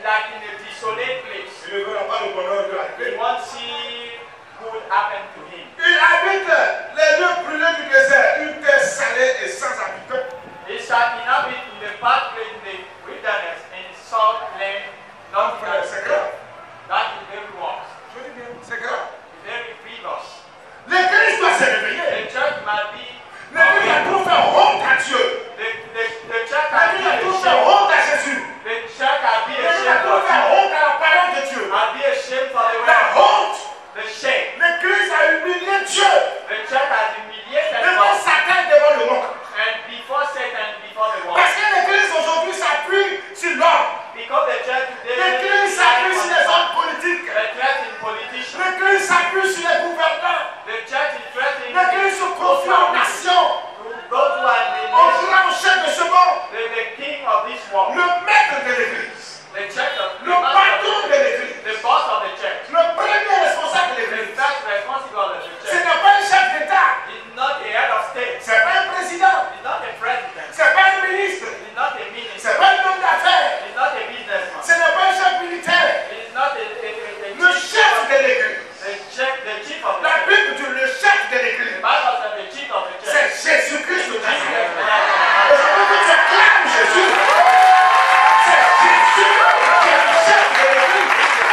like in a desolate place. Il ne verra pas le bonheur de la He paix. won't see good happen to him. Il habite les lieux brûlés du désert, une terre salée et sans habitants. He shall inhabit in the path place in the wilderness, in salt land, not Frère, c'est grave. that is very wrong. Je dis bien, c'est grave. Very grievous. L'Église doit se réveiller. The church must be L'Église a trop fait honte à Dieu. the church has L'Église a been trop fait ashamed. honte à Jésus. The church has been L'Église a ashamed trop for fait you. honte à la parole de Dieu. Has been ashamed for the La word. honte. The shame. L'Église a humilié Dieu. The church has humiliated Devant God. Satan, devant le monde. And before Satan, before the world. Parce que l'Église aujourd'hui s'appuie sur l'homme. Because the church today L'Église s'appuie sur les hommes politiques. the church is politicians. L'Église s'appuie sur les gouvernants. The church is threatening L'Église se confie aux nations, those who are in au the grand chef de ce monde, the king of this world. le maître de l'Église, The church of le patron de l'Église, the boss of the church. le premier responsable de The l'Église. first responsible of the Ce church. n'est pas un chef d'État, Is not a head of state. ce n'est pas un président, He's not a president. ce n'est pas un ministre, He's not a ce minister. n'est pas un homme d'affaires, He's not a businessman. ce n'est pas un chef militaire. He's not a Le chef de l'Église, the chief of the la church. Bible dit le chef de The l'Église, Bible says the chief of the c'est church. Jésus-Christ de Nazareth. Jesus. Et je veux que tu acclames Jésus. C'est Jésus qui est le chef de l'Église.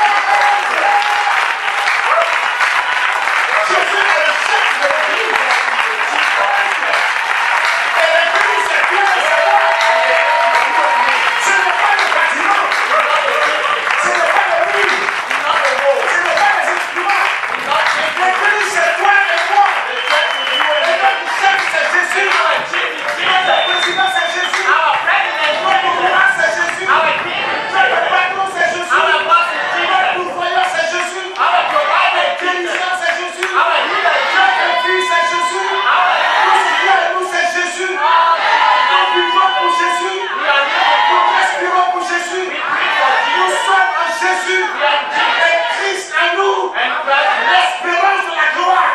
Jésus est le chef de l'Église. Et l'Église, c'est bien le Seigneur. Ce n'est pas le bâtiment. Ce n'est pas le mur. Ce n'est pas les instruments. L'Église, c'est toi et moi. Et notre chef, c'est Jésus. Notre président, c'est Jésus. Notre roi, c'est Jésus. Notre patron, c'est Jésus. Notre pourvoyeur, c'est Jésus. Notre guérisseur, c'est Jésus. Notre fils, c'est Jésus. Nous souvenons nous, c'est Jésus. Nous vivons pour Jésus. Nous respirons pour Jésus. Nous sommes en Jésus. Et Christ en nous. L'espérance de la gloire.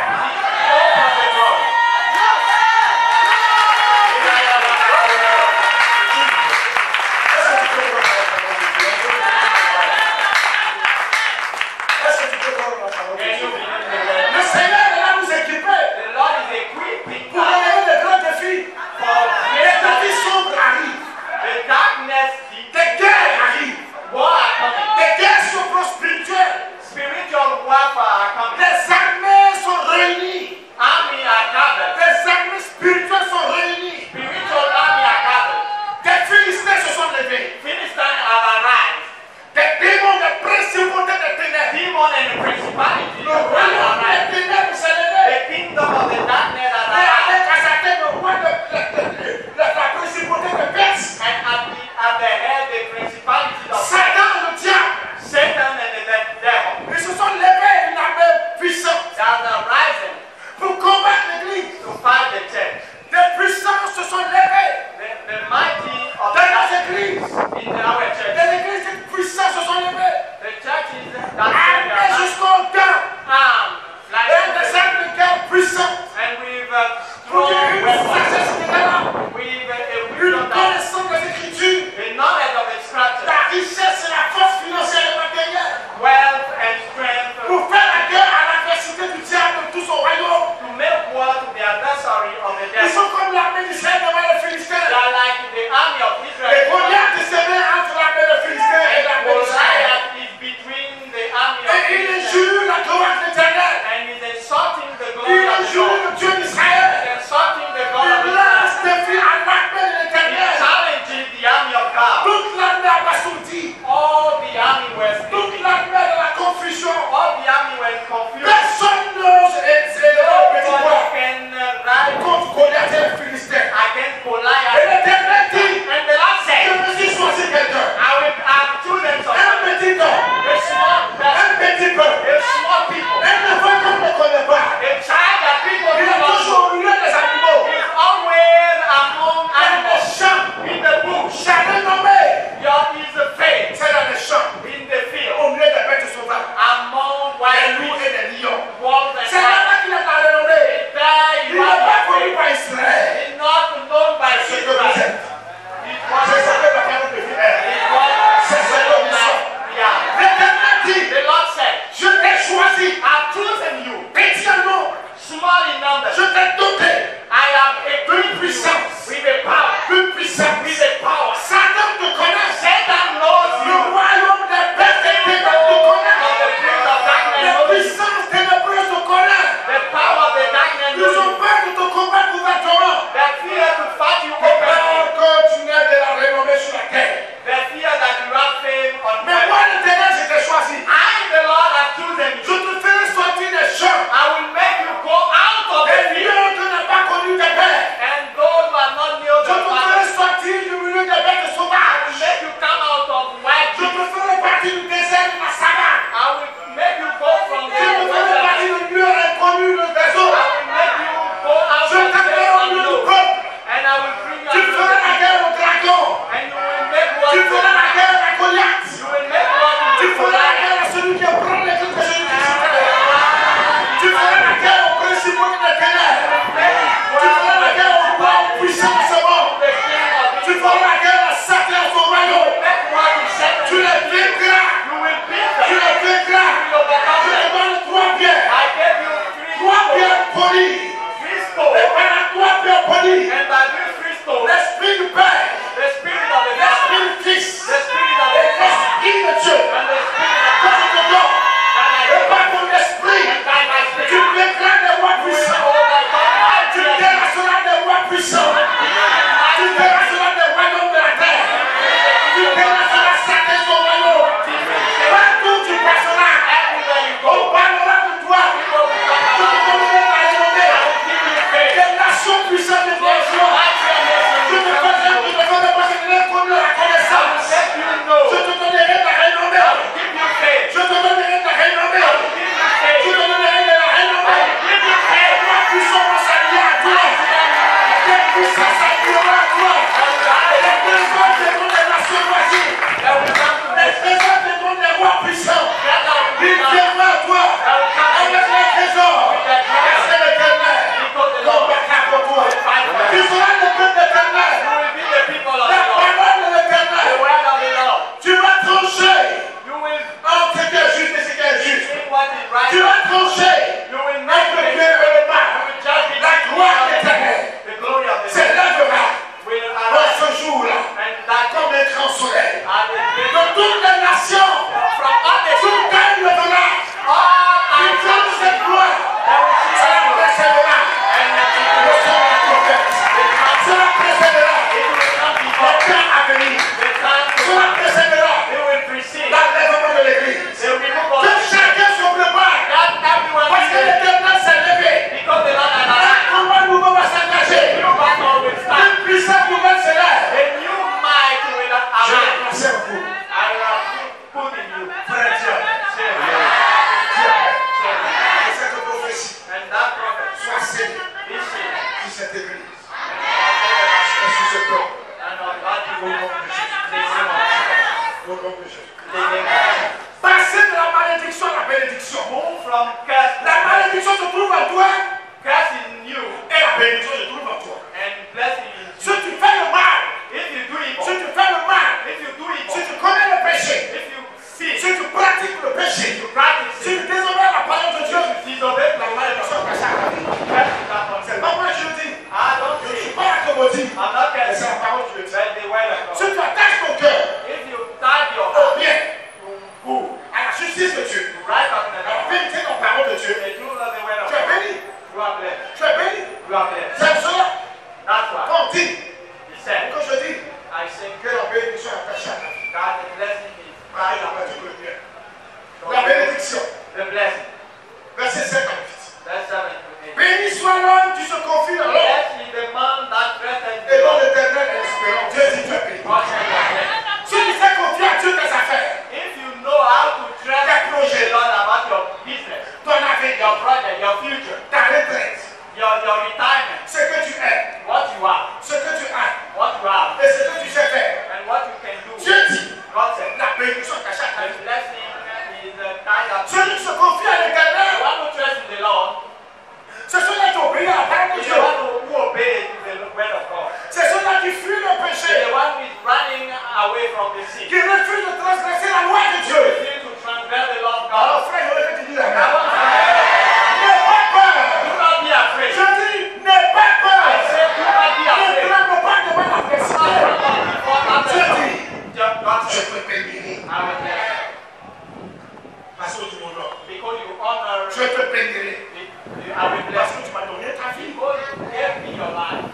Est-ce que tu peux prendre la parole de Dieu? Le Seigneur est là nous équiper The Lord is equipping pour us relever de grands défis. for Les greater défis sombres arrivent. the darkness, Des guerres arrivent. war are coming. Des guerres spirituelles. Spiritual warfare are coming. Les armées sont réunies. Army are gathered. Les armées spirituelles sont réunies. Spiritual army are gathered. Des Philistins se sont levés. Philistines have arrived. Des démons, des principautés des ténèbres. Demon and principalities Le have royaume arrived. des ténèbres s'est levé. The kingdom of the darkness has Et arrived. avec Azathé, le roi de la principauté de Perse. And at the head, the principalities of Satan, le diable. Satan and the devil. Ils se sont levés une armée puissante They are rising pour combattre l'Église. to fight the church. Des puissances se sont levées The mighty of dans nos the églises. in our church. Des églises de puissance se sont levées. The churches that Armées are jusqu'au temps. armed Et like des armes de guerre puissantes. and with Pour strong dire une weapons, sagesse de là. with a Une wisdom that connaissance des Écritures. the knowledge of the scripture, La richesse et la force financière et matérielle. wealth and strength Pour faire la guerre à l'adversité du diable de tout son royaume. to make war to the adversary of the Ils devil. sont comme l'armée d'Israël devant les They Philistins. are like the army of Et Israel. Goliath est semé entre Au nom de Jésus. Amen. Passer de la malédiction à la bénédiction. Move from curse. La malédiction se trouve en toi Curse in you et la bénédiction se trouve en toi. and blessing in Si you. tu fais le mal, If you do si evil, tu fais le mal, if you do si evil, tu commets le péché, if you sin, si tu pratiques le péché, you practice si sin, tu désobéis la parole de Dieu, disobey la malédiction est cachée à ta vie. curse is not on C'est you. pas moi que je dis. I don't Je ne suis say, pas accommodé. I'm not Mais c'est la cursing, parole que je dis. but the word of Si God. tu attaches ton cœur If you tie your au heart bien, to good, à la justice de Dieu, to righteousness, à la vérité de la parole de Dieu, the truth of the word of tu es God, béni. you are blessed. Tu es béni. You are blessed. C'est pour cela That's why qu'on dit, he said, quand je dis I say que la bénédiction est attachée à ta vie. that the blessing is Ah, il tied a pas up. dit le bien. La bénédiction, The blessing. verset 7 à 8. Verse 7 to 8. Béni soit l'homme qui se confie dans l'homme Blessed is the man that trusteth et in dont God. l'éternel est l'espérance. Dieu dit tu es béni. God said you are blessed. Si tu sais confier à Dieu tes affaires, If you know how to trust the Lord about your business, ton avenir, your project, your future, ta retraite, your retirement, ce que tu es, what you are, ce que tu as what you have, et ce que tu sais faire. and what you can do, Dieu dit, God said, la bénédiction est cachée à ta the vie. blessing is tied up. Celui qui se confie à The l'éternel, one who trusts in the Lord c'est celui qui obéit à la parole de is Dieu. the one who obeys the word of God. C'est celui qui fuit le Is péché, the one who is running away from the sin. qui refuse de transgresser la loi de You Dieu. refuse to transgress the law of God. Alors frère, je voudrais que tu dises la I même. want to say, N'aie pas peur. do not be afraid. Je dis, n'aie pas I peur. say, do not be Ne afraid. tremble pas devant l'adversité. Je dis, God je said, te bénirai. I will bless Parce que tu m'honores. you. Because you honor Je te bénirai. I will bless Parce you. que tu m'as donné ta vie. Because you gave me your life.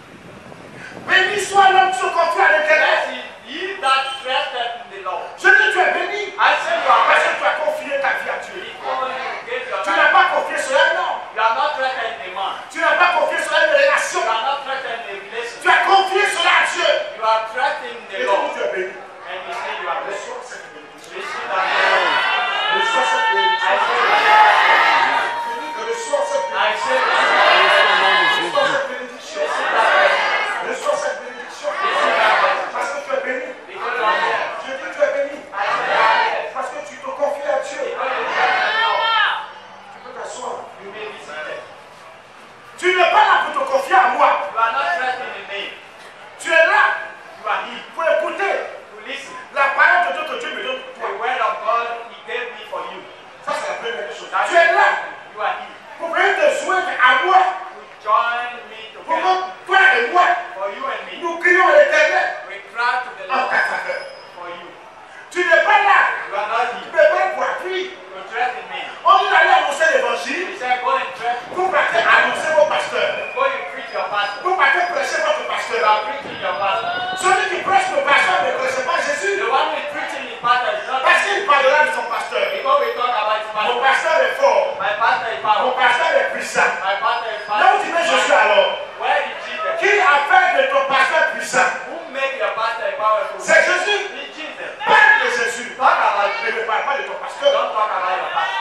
Béni soit l'homme qui se confie à l'éternel. Blessed is ye that trusted in the Lord. Je dis, tu es béni. I say you are Parce blessed. que tu as confié ta vie à Dieu. Because you gave your Tu n'as life. pas confié cela, non. You are not trusted in the man. Tu n'as pas confié cela à une relation. You are not trusted in the relation. Tu as confié cela à Dieu. You are trusting in the Et Lord. tu es béni. And you say you are blessed. Reçois cette bénédiction. Receive that blessing. Reçois cette bénédiction. I say receive Je dis que reçois cette that. I say bénédiction. receive Reçois cette bénédiction. that blessing. Reçois cette bénédiction. Receive that blessing. Parce que tu es béni. Because you are blessed. Je dis que tu es béni. I say you are blessed. Parce que tu te confies à Dieu. Because you trust in the Lord. Tu peux t'asseoir. You may be seated. Tu n'es pas là pour te confier à moi. You are not trusting in me. Tu es là You are here pour écouter to listen. la parole de Dieu que Dieu me donne pour The toi. word of God He gave me for you. Ça, c'est la première chose. That's Tu es là You are here pour venir te joindre à moi. to join me Pour together. que toi et moi, For you and me. nous crions à l'éternel We cry to the en Lord ta faveur. for you. Tu n'es pas là. You are not Tu here n'es pas pour appui. to trust in me. On dit d'aller annoncer l'évangile. He said, go and trust. Vous partez annoncer vos pasteurs. Go and preach your pastor. Vous partez prêcher votre You pasteur. are preaching your pastor. Celui qui prêche le pasteur ne prêche pas Jésus. The one who is preaching his pastor is not Parce qu'il parlera de son pasteur. because we talk about his Mon pastor. pasteur est fort. My pastor is Mon powerful. pasteur est puissant. My pastor is Là où tu mets Jésus powerful. alors, Where is Jesus? qui a fait de ton pasteur puissant? Who make your pastor powerful? C'est Jésus. It's Jesus. Parle de Jésus. Talk about Mais Jesus. ne parle pas de ton pasteur. Don't talk about your pastor.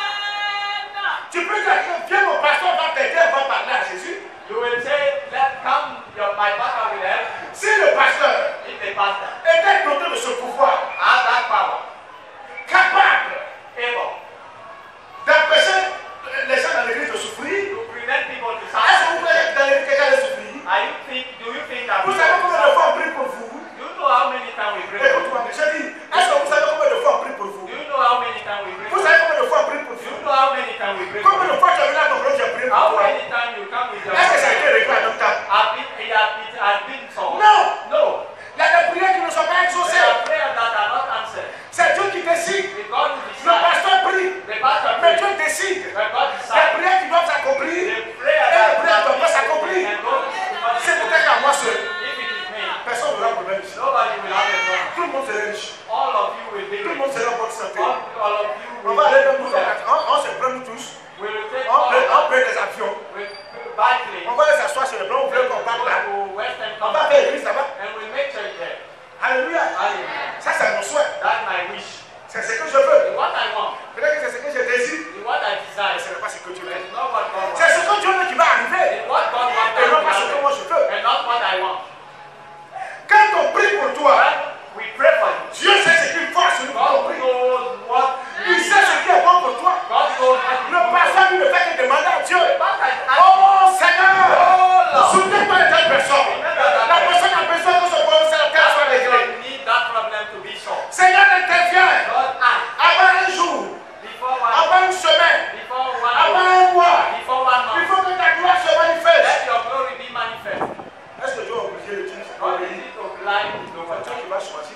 Tu peux dire que viens mon pasteur va t'aider, va parler à Jésus. You will say, let come, my pastor will help you. Si le pasteur If the pastor était doté de ce pouvoir, has that power, capable able d'empêcher les gens dans l'église de souffrir, to prevent people to est-ce suffer, que vous voulez que dans l'église quelqu'un allait souffrir? do you think that Vous savez combien de fois on prie pour vous? do you know how many times we pray for you? Écoute-moi, je dis, est-ce que vous savez combien de fois on prie pour vous? Do you know how many times we pray Vous for savez you? combien de fois on prie pour Do vous? you know how many times we pray for Combien you? de fois tu as venu à ton blog, j'ai prié pour How toi? many times you come with your Est-ce que ça a été réglé en même temps? It has been solved? Non! No. Il y a des prières qui ne sont pas There exaucées. are prayers that are not answered. C'est Dieu qui décide. The God who Le decides. pasteur prie, The pastor mais prays. Dieu décide. The God Les decides. prières qui doivent s'accomplir, The et prayer les that prières qui ne doivent pas s'accomplir. and those who must C'est peut-être à moi seul. if it is me, Personne n'aura problème ici. nobody will have a problem. Tout le monde sera riche. All of you will be Tout le rich. monde sera en bonne santé. All of you On will va aller même do nous that. on se prend nous tous. We will take On all paye des avions. with buy planes. On va aller s'asseoir sur le plan. On veut qu'on parle là. Go to Western On va countries faire l'église là-bas. and we make church there. Alléluia. Hallelujah. Ça, c'est mon souhait. That's my wish. C'est ce que je veux. It's what I want. Peut-être que c'est ce que je désire. It's what I Mais desire. ce n'est pas ce que Dieu veut. It's not what God C'est wants. ce que Dieu veut qui va arriver. It's what God wants Et non to pas ce que moi happen. je veux. And not what I want. Quand on prie pour toi, When we pray for you, Dieu sait ce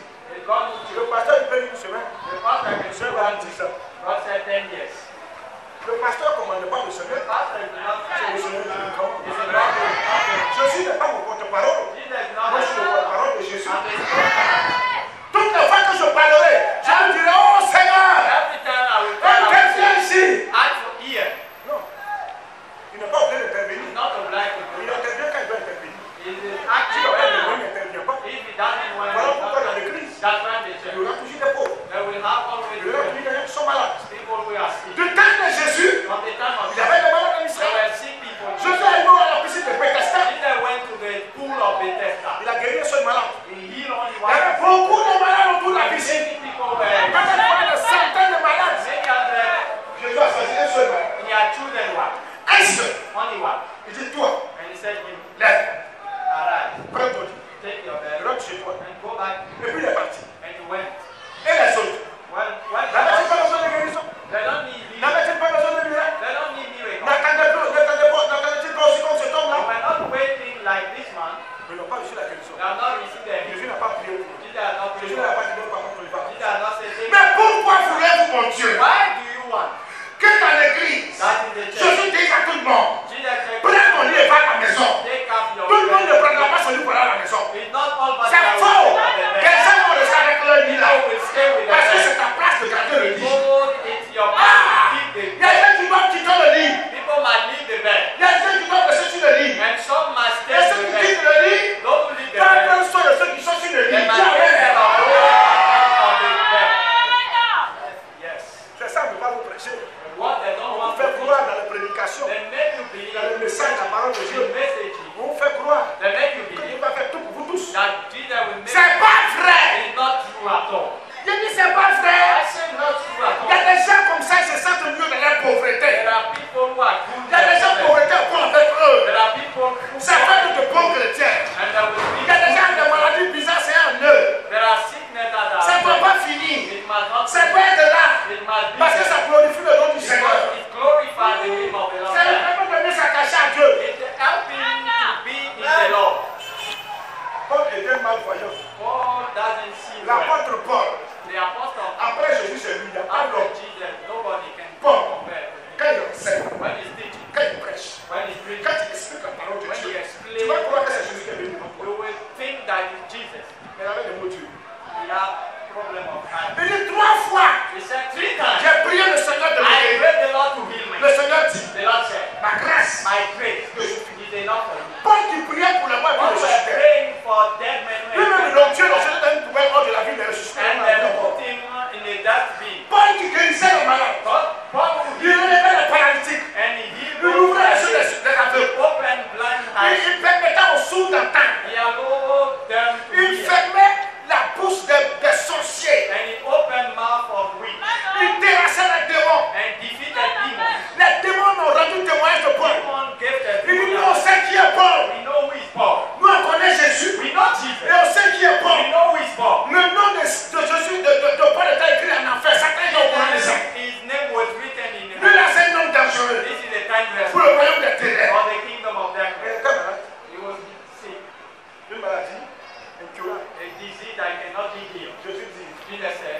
Le pasteur, il peut une semaine. The pastor can Je say vais 1 dire week. ça. God said 10 years. Le pasteur ne commande pas le The semaine. pastor is not C'est le semaine qui me commande. It's about the Jésus n'est pas mon porte-parole. Jesus is not Moi, je suis le the porte-parole de Jésus. and the spokesman. Toutes les fois que je parlerai, je lui dirai, oh Seigneur, Every time I will tell viens him, ici. ask for ear. Non. Il n'est pas obligé d'intervenir. He's not obliged to do Il that. intervient quand il doit intervenir. It is Si actually le when il n'intervient pas, if he doesn't want voilà to, pourquoi dans l'église, that's when they il y check. aura toujours des pauvres. They will have always Il y aura toujours des gens qui sont malades. people who are sick. Du temps de Jésus, From the time of il y avait des malades en there Israël. were sick people. Jésus est allé à la piscine de Bethesda. Jesus went to the pool of Bethesda. Il a guéri un seul malade. He healed only Il y avait one. beaucoup de malades autour de la piscine. Many people were Peut-être pas des centaines de malades. many of them. Jésus a choisi un seul malade. He had chosen one, Un seul. only one, Il dit, toi, and he said, "You lève, arise, prends ton lit, take your bed, rentre chez toi. and go back." Et puis il est parti. And he went. Et les autres, When n'avait-il pas besoin de guérison? they don't need healing. N'avait-il pas besoin de miracle? They don't need miracle. N'attendait-il pas aussi comme cet They homme-là? were not waiting like this man. Mais ils n'ont pas reçu la guérison. They have not received their healing. Jésus n'a pas prié pour eux. Jesus has not Jésus prayed. n'a pas dit non, par contre, il va. Jesus has not said, "Take Mais pourquoi voulez-vous, mon Dieu, Why do you want que dans l'église, that in the church?" Jésus dise à tout le monde, Jesus said, prends ton lit et va à la maison. "Take up your Tout le monde ne bed." prendra pas son lit pour aller à la maison. It's not all but C'est faux. Quelqu'un va rester avec le lit là. People will stay with Parce que them. c'est ta place de garder le lit. Hold it's your Ah! body. Keep Il y a the des gens qui doivent quitter le lit. people might leave the bed. Il y a des gens qui doivent rester sur le lit. And some must stay Et in ceux the qui bed. quittent le lit, Those who leave the pas bed, prendre soin de ceux qui sont sur le lit. they must Dis take care amen. of those on the bed. Yes. C'est ça, on ne peut pas vous prêcher. What they don't On want vous to fait do, croire dans la prédication, they make you believe dans le message, la parole de the Dieu. message. On vous fait croire They make you que believe Dieu va faire tout pour vous tous. that Jesus will make C'est pas vrai. it's not true at all. Je dis c'est pas I vrai. say not true at Il y a all. des gens comme ça, ils se sentent mieux dans leur pauvreté. There are people who are good. Il y a des gens pauvreté pour avec eux. There are people who Ça fait de bons chrétiens. and there will Il y a des gens qui ont des maladies bizarres, c'est en eux. there are sickness that are Ça ne doit pas finir. it must not Ça doit être là. it must be Parce que ça glorifie le nom du Seigneur. because it glorifies the name of the Lord. Ça ne fait pas donner sa cachée à Dieu. It's helping to be in the Lord. Paul était malvoyant. Paul doesn't see well. L'apôtre Paul, The apostle après Jésus, c'est lui. Il n'y a pas after d'homme. Jesus, nobody can Paul, compare. quand il enseigne, When he's teaching, quand il prêche, when he's preaching, quand il explique la parole de when Dieu, he tu explains, vas croire que c'est Jésus qui est venu devant toi. you will think that it's Jesus. Mais avec les mots durs. He had problem of heart. Il dit 3 fois, He said 3 times, j'ai prié le Seigneur de me I guérir. prayed the Lord to heal me. Le Seigneur dit, The Lord said, ma grâce. my grace is enough for you. Paul qui priait pour les morts et Paul pour les was ressuscités. praying for dead men who Lui-même, had donc Dieu l'a jeté dans une poubelle hors de la ville des ressuscités. and then put him in a dustbin. Paul qui guérissait les malades. Paul who Il relevait les paralytiques. and he healed Il those ouvrait les yeux that des aveugles. open blind eyes. Il permettait aux sourds d'entendre. He allowed them to Il hear. fermait la bouche des sorciers. And he opened mouth of witch Il terrassait les démons. and defeated demons. Les démons ont rendu témoignage de Paul. Demon gave Il dit, nous on testimony. sait qui est Paul. We know who is Paul. Nous on connaît Jésus. We know Et Jesus. on sait qui est Paul. We know who is Paul. Le nom de Jésus, de Paul était écrit en enfer. Satan est au courant de ça. His name was written in Lui là, c'est un homme dangereux This is the time pour le royaume des ténèbres. of the kingdom of darkness. Mais quand même, He was sick, une maladie incurable. a disease that cannot be healed. Jésus dit, Jesus said,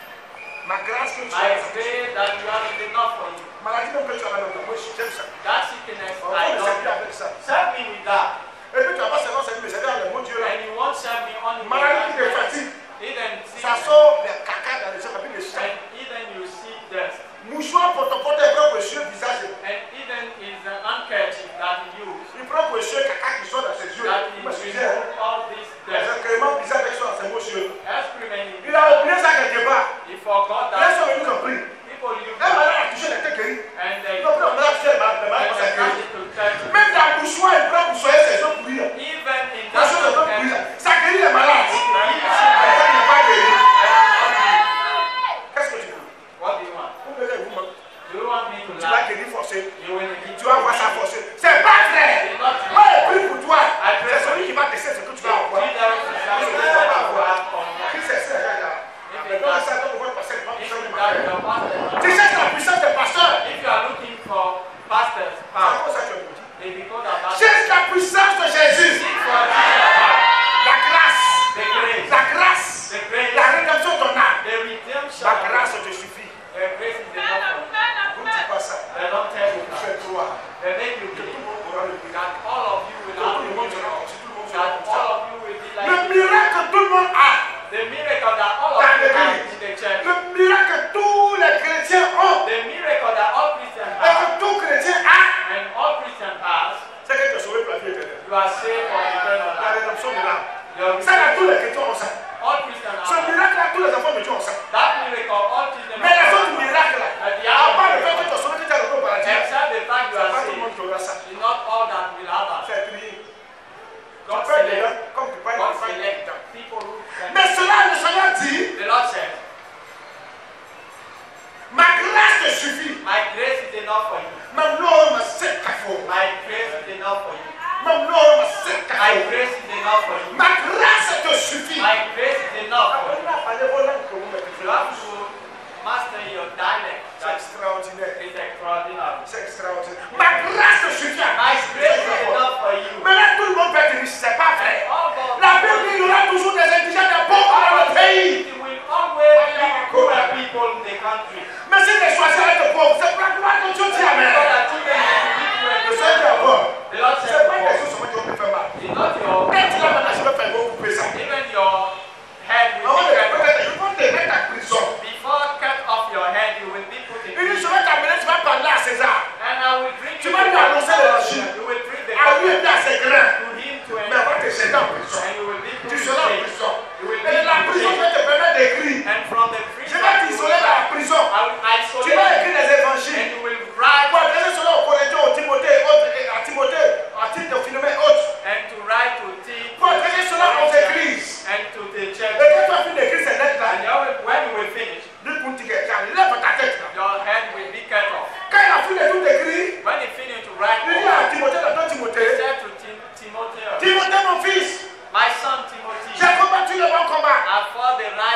ma grâce que tu I as. pray that you have it enough for you. Maladie même que tu as là maintenant. Moi, j'aime ça. That sickness, On I va le servir don't. avec ça. Serve me with that. Et puis tu vas pas seulement servir, mais servir avec mon Dieu là. And you won't serve me only with Maladie qui te that. fatigue. Even Ça sickness. sort les caca dans les yeux, avec les chiens. And even you see dust. Mouchoir pour te porter, il prend pour yeux, visage. And even is the handkerchief that he used. Il prend pour yeux, caca qui sort dans ses yeux. That he Vous m'excusez. removed all this Les dust. incréments bizarres avec son dans ses beaux yeux. Excrement. Il a oublié ça quelque part. He forgot Les gens that sont venus comme prix. people use Un malade a touché, il était guéri. and they Ils ont pris un malade, touché, le malade, and on s'est they guéri. started to touch. Même dans le mouchoir, il prend pour soigner ses yeux pour lui. Even in La that chose est pas pour lui. circumstance, Ça guérit les malades. he heals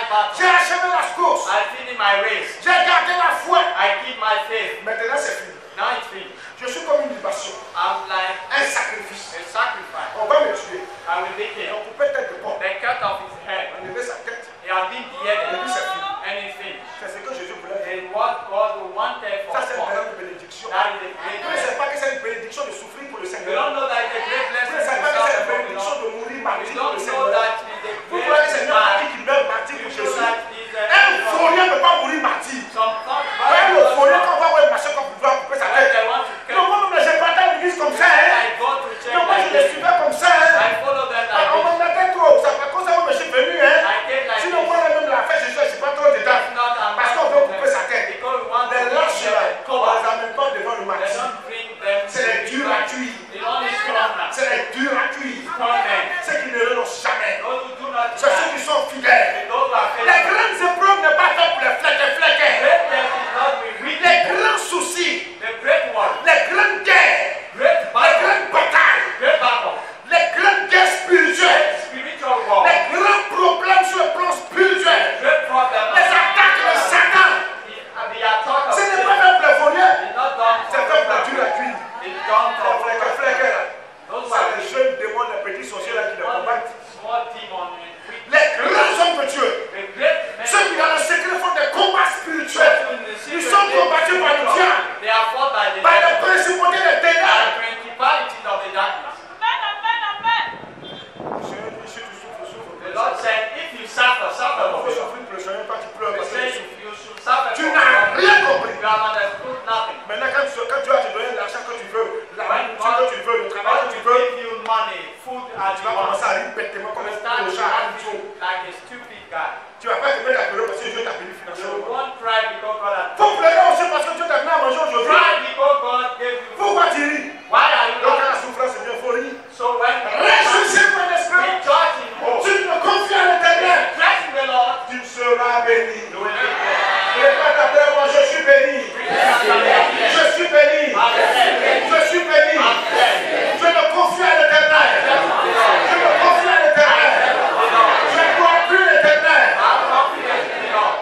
battle. J'ai achevé la course. I finished my race. J'ai gardé la foi. I keep my faith. Maintenant, c'est fini. Now it's finished. Je suis comme une libation. I'm like Un sacrifice. a sacrifice. On va me tuer. I will be Et killed. on coupait tête de porc. They cut off his head. On levait sa tête. He had been beheaded. Et puis c'est fini. And it's finished. C'est ce que Jésus voulait faire. And what God wanted for Ça, c'est une us. grande bénédiction. That is a great Vous ne blessing. savez pas que c'est une bénédiction de souffrir pour le You Seigneur. don't know that it's a great Vous blessing ne savez to pas que c'est suffer une for the bénédiction Lord. de mourir You martyr pour le don't know Seigneur. that it's a Vous voyez que great Seigneur a dit man. qu'il meurt martyr You pour know Jésus. that it's Un vaurien ne peut pas mourir martyr. Même le vaurien, quand on va voir le marché comme pouvoir couper sa tête. Non, moi-même, je partais à l'église comme ça. Non, moi, je les suivais comme ça. On m'en mettait trop. C'est pas comme ça que je suis venu. Sinon, moi, même la fête, je ne suis pas trop dedans. Parce qu'on veut couper sa tête. Les lâches, là, on ne les amène pas devant le martyr. C'est les durs à cuire. C'est les durs à cuire. Ceux qui ne renoncent jamais. C'est ceux qui sont fidèles. Les grandes épreuves ne sont pas faites pour les flecs. Les grands soucis, les grandes guerres, les grandes batailles, les grandes guerres spirituelles, les grands problèmes sur le plan spirituel, les attaques de Satan. Ce n'est pas fait pour les vauriens, c'est fait pour les durs à cuire. Les flecs là. C'est les jeunes démons, les petits sorciers là qui les combattent. Les grands hommes de Dieu, ceux qui dans le secret font des combats spirituels, ils sont combattus par le diable, par les principautés des ténèbres. The Lord said, if you suffer, suffer for me. Tu n'as rien compris. You have understood nothing. Maintenant, quand tu vas te donner l'argent que tu veux, la When nourriture que tu veux, le travail God que tu will veux, give you money, food, and tu you vas want commencer à rire bêtement comme to un start clochard, un acting idiot. like a stupid guy. Tu vas pas te mettre à pleurer parce que Dieu t'a béni You financièrement. won't cry because God has Faut pleurer aussi parce que Dieu t'a donné à manger aujourd'hui. cry because God gave you. Pourquoi tu ris? Why are you Donc quand not? la souffrance est bien, il faut rire. So when Réjouissez mon esprit. rejoice in hope, Tu me confies à l'éternel. trust in the Lord, Tu seras béni. you will be blessed. Répète après moi, je suis béni. Je suis béni. Je suis béni. Je me confie à l'éternel. Je me confie à l'éternel. Je ne crois plus l'éternel. Have confidence in the Lord.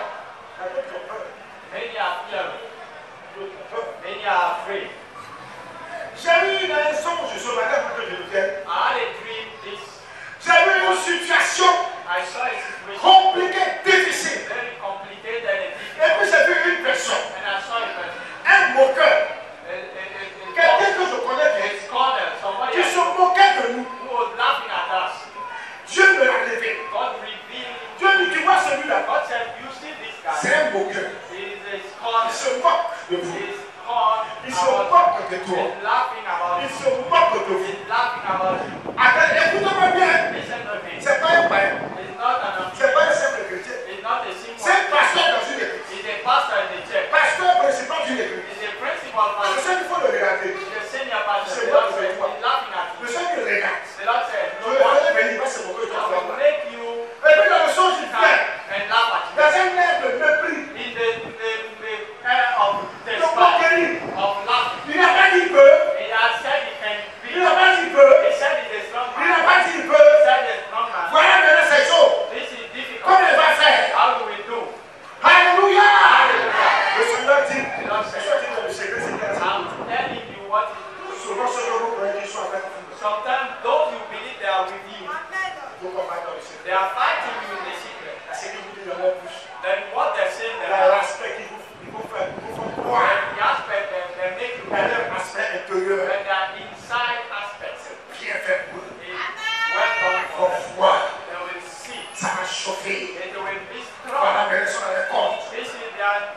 Many are fearing. Many are afraid. J'ai eu un songe ce matin pour que je le vienne. I had a dream this. J'ai eu une situation I saw a situation compliquée, difficile. very complicated and Et puis j'ai vu une personne, and I saw a person. un moqueur, quelqu'un que je connais bien, a scholar, somebody qui se moquait de nous. who was laughing at us. Dieu me l'a révélé. God revealed. Dieu dit, tu vois celui-là, God said, you see this guy. c'est un moqueur. He is a Il scholar. se moque de vous. He is called Il se about moque de toi. He's laughing about Il you. se moque de vous. He's laughing about you. Attends, écoute-moi bien. Listen to me. C'est pas un païen. He's not an C'est pas un simple chrétien. He's not a simple. C'est un pasteur dans une église. He's a pastor in the church. Pasteur principal d'une église. He's a principal Le pastor. seul qu'il faut le regarder. He's a senior pastor. C'est The moi Lord qui said, le vois. he's laughing at Le you. seul qui le regarde. The Lord said, Je no le one ferai venir, il va se moquer de I toi. will make you Et puis dans le songe, il come vient. and laugh at you. Dans un air de mépris, In the air of de despite, moquerie. of laughing. Il n'a pas dit il peut. He has said he can be. Il n'a pas dit il peut. He said he's a strong Il n'a man. pas dit il He peut. said he's a strong man. Voilà maintenant c'est chaud. This is difficult. Comment il va faire? How do we do? Alléluia. Hallelujah. Le Seigneur dit, The Lord je said, suis dans le secret, c'est qu'il y a I'm telling you what is. souvent ceux que vous croyez qu'ils sont avec vous. Sometimes those you believe they are with you, Vous combattez dans le secret. they are fighting you in the secret. C'est ce qui vous dit dans leur bouche. Then what they're saying, Il y they a are l'aspect qui vous fait croire. the aspect that they make you Il y a better. l'aspect intérieur. When they are inside aspects, Bien fait pour eux. is well done for Pour them. voir. They will see. Ça va chauffer. They will be Voilà, strong. mais ils sont dans les comptes. This is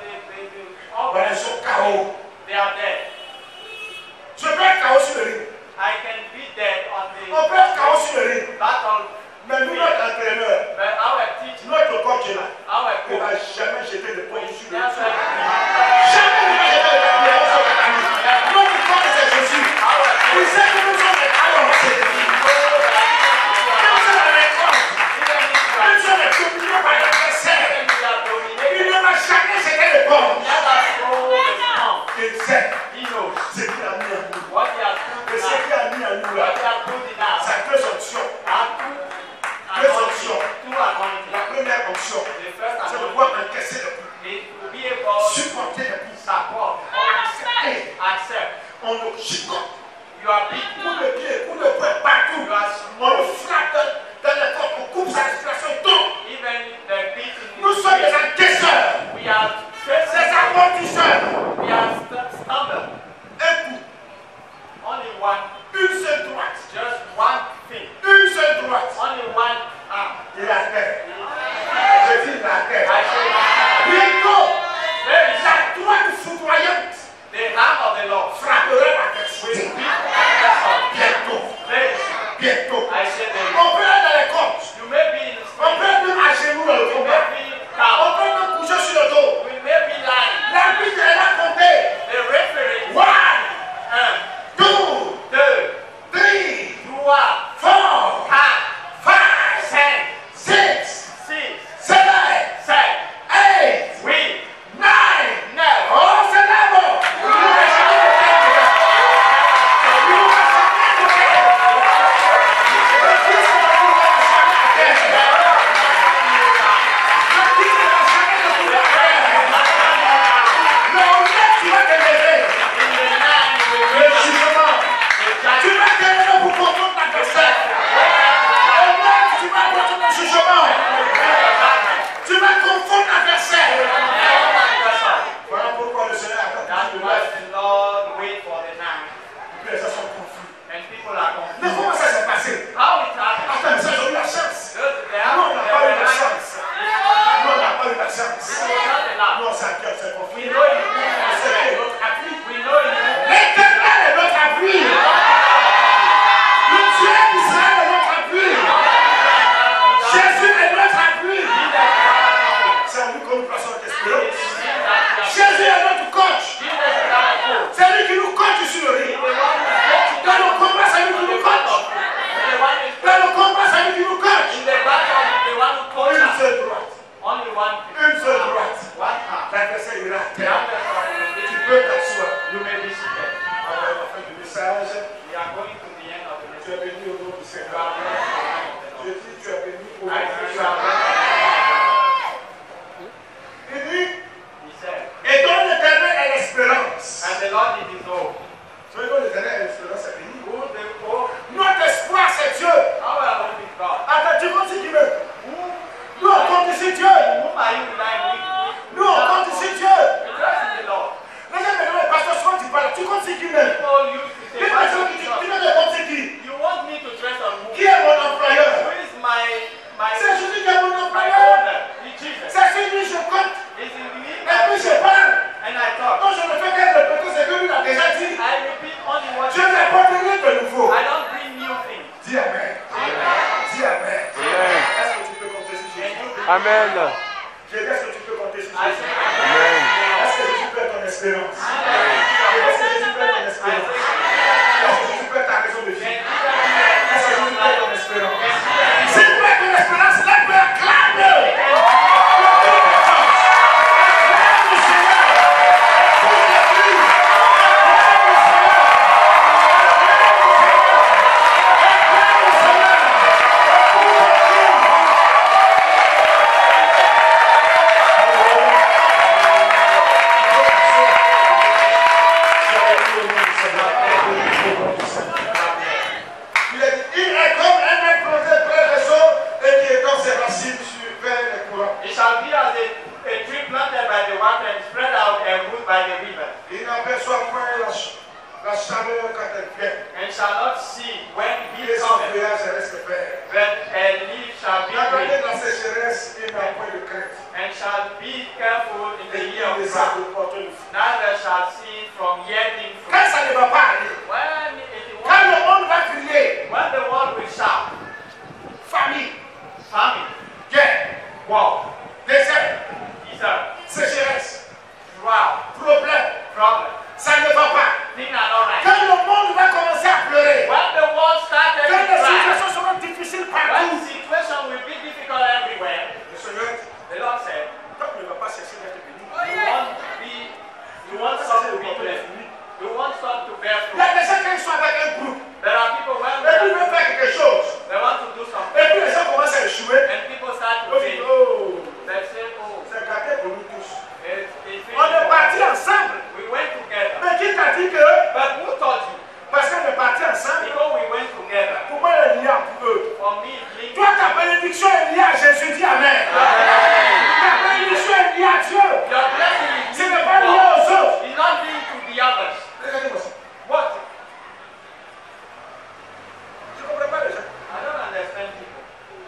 Voilà, ils sont KO. they are dead. Je peux être KO sur le ring. I can be dead on the On peut être KO sur le ring. battle. Mais nous, notre entraîneur, But our teacher, notre coach là, our il ne va coach, jamais jeter de points sur le ring. that's why Jamais il ne va jeter de points sur le ring. Notre coach c'est Jésus. Il sait que nous sommes les KO. Nous sommes les comptes. Nous sommes les dominés par l'adversaire. Il ne va jamais jeter de points. Il sait ce qu'il a mis en nous. Et ce qu'il a mis en nous là, c'est deux options. Deux options. La première option, life. Non, c'est un cœur, c'est conflit. We know He moves in C'est strength. notre appui. We know He moves. L'Éternel est notre appui. Le Dieu d'Israël est notre appui. Jésus est notre appui. C'est en lui que nous plaçons notre espérance. Jésus est notre coach. C'est lui qui nous coach sur le ring. Dans le combat, c'est lui qui nous coach. Dans le combat, c'est lui qui nous coach. Une seule droite. Une seule droite. L'adversaire ira à terre. Tu peux t'asseoir. You may be seated. Alors, à la fin du message, We are going to the end of the tu es message. béni au nom du You Seigneur. are blessed. Je dis, tu es béni au nom I du say you are Seigneur. blessed. Il dit, He said, et dont l'Éternel est l'espérance. and the Lord is His hope. Celui dont l'Éternel est l'espérance, c'est béni. Who the hope? Notre espoir, c'est Dieu. Our hope is God. Attends, tu comptes qui veut. Nous, on compte ici Dieu. Whom are you relying with? Nous, on compte ici Dieu. We trust in the Lord. Les gens me demandent, pasteur, souvent tu parles, tu comptes qui veut. People used to say, Les personnes qui "Pastor, tu veux compter qui. you want me to trust on who? Qui est mon employeur? Who is my C'est Jésus qui est mon my employeur. owner? It's Jesus. C'est celui que je compte. It's in me Et puis je parle. and I talk. Non, je ne fais qu'être répéter ce que lui a déjà dit. I repeat only what Je He said. n'apporte rien de nouveau. I don't bring new things. Dis Amen. Dis Amen. Est-ce que tu peux compter sur Jésus? Amen. J'ai dit, est-ce que tu peux compter sur I Jésus? say, Amen. Est-ce que Jésus peut être ton espérance? Est-ce que Jésus peut être ton espérance? Est-ce que Jésus peut être ta raison de vie? Est-ce que Jésus peut être ton espérance? S'il peut être ton espérance, lève-le, acclame-le! Il est comme un mec plongé près des eaux et qui étend ses racines vers les courants. it shall be as a tree planted by the water and spread out and root by the river, Il n'aperçoit point la chaleur quand elle vient. and shall not see when Les he cometh, feuillages restent verts. but a leaf shall be Dans l'année green, de la sécheresse, il n'a point de crainte. and shall be careful in the Et year of il drought. de porter le fruit. Neither shall see from yielding fruit. Quand ça ne va pas aller, quand le monde va crier, When the world will shout, famine, famine, guerre, war, désert, desert, sécheresse, drought, problème, problem, ça ne va pas. things are not right. Quand le monde va commencer à pleurer, When the world started quand to les cry, situations seront difficiles when partout, the situation will be difficult everywhere, le Seigneur dit, the Lord said, toi tu ne vas pas chercher d'être béni. you want some to be blessed. You want some to bear Il y a fruit. des gens qui sont avec un groupe, There are people when et puis ils veulent faire quelque chose, they want to do et something, puis les gens commencent à échouer. and people start to On say, dit, oh, they say, oh, c'est gâté pour nous tous. it's On est partis ensemble. we went together. Mais qui t'a dit que, But who told you? parce qu'on est partis ensemble, Because we went together. pour moi, il est lié pour eux. For me, it's linked. Toi, ta bénédiction est liée à Jésus, dis Amen. Ta bénédiction est liée à Dieu. Your blessing is Ce linked n'est to pas lié God. aux autres. It's not linked to the others. Regardez-moi ça. What? Je ne comprends pas les gens. I don't understand people.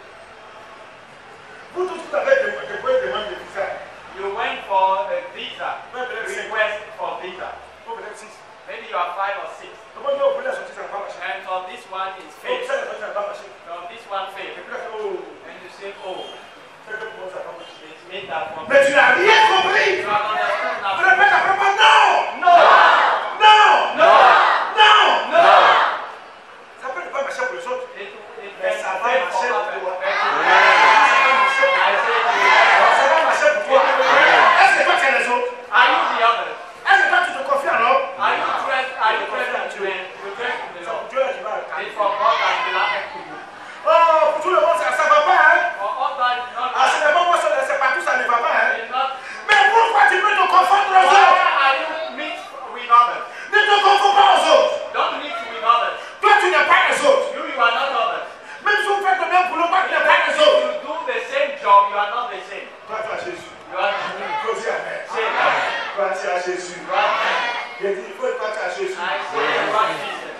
Vous tous, vous avez des demandes de visa. You went for a visa, Ouais, peut-être cinq. request for visa. Vous peut-être 6. Maybe you are 5 or 6. Comment dire, vous pouvez la sortir, ça ne va pas marcher. And for this one is Oh, faith. ça, la sortie, ça ne va pas marcher. For this one Et faith. puis là, oh, And you say, oh, c'est que pour moi, ça ne va pas marcher. it's made that one. Mais tu n'as rien compris. You have understood now. Répète après moi, non. No! Non. No! Non. No! Ça peut ne pas marcher pour les autres. It Mais can ça va fail marcher for pour toi. others. Ça va marcher pour I toi. say to you, Ça va marcher pour toi. Est-ce que toi, tu es les autres? are you the others? Est-ce que toi, tu te confies en l'homme? Are you trust in men? You trust in the C'est Lord. pour Dieu là qui va le It's calmer. for God that belongeth to you. Oh, pour tout le monde, ça ne va pas, hein? For others, it's not Ah, ce n'est pas moi seul, c'est partout, ça ne va pas, hein? It's not. Mais pourquoi tu peux te confondre aux Why autres? are you mixed with others? Ne te confonds pas aux autres. Don't mix with others. Toi, tu n'es pas les autres. You are not others. Même si vous faites le même boulot, toi, tu n'es pas les If autres. you do the same job, you are not the same. Toi, tu as Jésus. You are the Faut dire Amen. same. Toi, tu as Jésus. Il dit, il faut que toi, tu as Jésus. I say you are Jesus.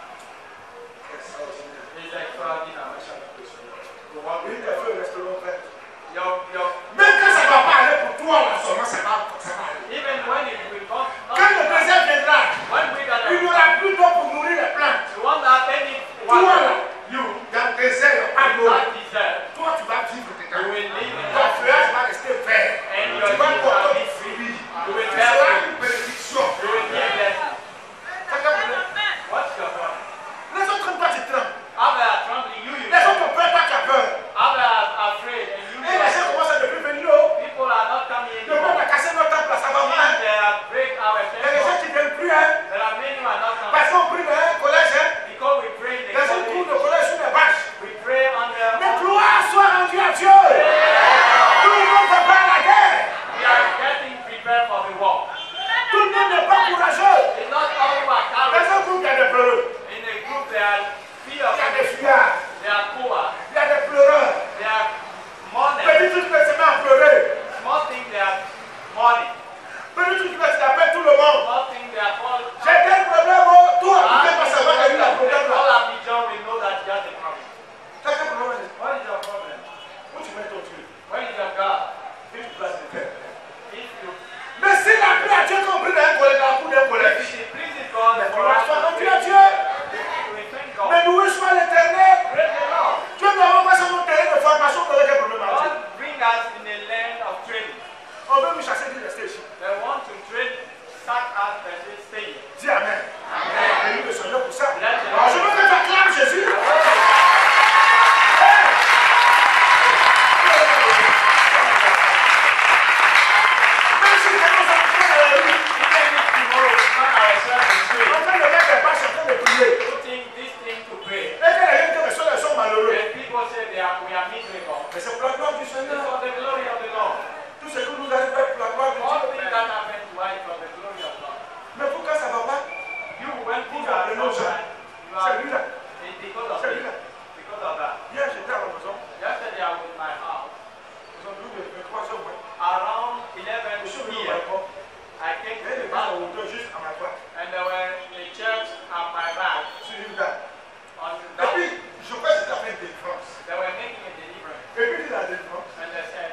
Extraordinaire. It's extraordinary. Oui, tes feux resteront verts. d'eau. not deserve. Toi, tu vas vivre You dedans. will live in Ton that feuillage va rester vert. and Tu your vas leaves will porter be du free. fruit. You will Tu bear seras fruit. une bénédiction. You will be a blessing. T'as qu'à problème. What's your problem? Les autres tremblent, toi tu trembles. Others are trembling, you Les autres ont peur, toi tu as peur. Others are afraid, and you Et les gens commencent à ne plus venir. Oh. people are not coming Le peuple anymore. a cassé notre temple, ça va mal. They have break our Et les gens temple. qui ne viennent plus, hein. There are many who are not coming. Parce qu'on prie dans un collège, hein. Because we pray in the Les gens tournent le college. collège sur les vaches. We pray on the Mais gloire soit rendue à Dieu. Tout le monde va pas à la guerre. we are getting prepared for the war. Tout le monde n'est pas courageux. It's not all who are Dans cowards. un groupe, il y a des pleureux. In a group there are fear, Il y a des fuyards. there are cowards, Il y a des pleureurs. there are mourners. Petit truc, tu se met à pleurer. Small things they are mourning. Petit truc, tu appelles tout le monde. Small things they are called. J'ai tel problème. Oh. Toi, tu ne peux pas savoir qu'il y a un problème All là. of the John will know that you have a problem. T'as quel problème? What is your problem? Où tu mets ton Dieu? Where is your God? Et tu places le cœur. If you Mais s'il a pris à Dieu qu'on prie dans un collège, dans un coup d'un collège. if it pleases God Mais for gloire us soit to rendue pray, à Dieu. we thank God. Mais loué soit l'Éternel. Praise the Lord. Dieu nous envoie sur notre terrain de formation pour quel problème à Dieu. God bring us in a land of training. On veut nous chasser de rester ici. They want to train, sack us, and they stay here. Dis Amen. Bénis le Seigneur pour ça. Bless the Alors, je Lord. veux que tu acclames Jésus. Même si les gens sont en train de rire, Even if tomorrow we find ourselves in en prayer, train de mettre les bâches, en train de prier. putting this thing to pray, Et que les gens disent que les sont malheureux. and people say we are miserable. Mais c'est pour la gloire du It's Seigneur. for the glory of the Lord. Tout ce que nous allons faire pour la gloire de All Dieu. things that happen to us is for the glory of God. Mais pourquoi ça va pas? You, when things Vous are appelez not nos gens. right, you C'est are lui là. it's because of C'est it. lui là. Because of that. Hier, j'étais à la maison. Yesterday I was in my house. Ils ont vu le 23h. Around Je 11 suis venu au p.m. balcon. I came Il y to avait the des gens bathroom au hauteur juste à ma droite. and there were a church at my back Sur une dame. on Et the puis, je crois que c'était après une défense. They were making a deliverance Et puis, il a la défense. and they said,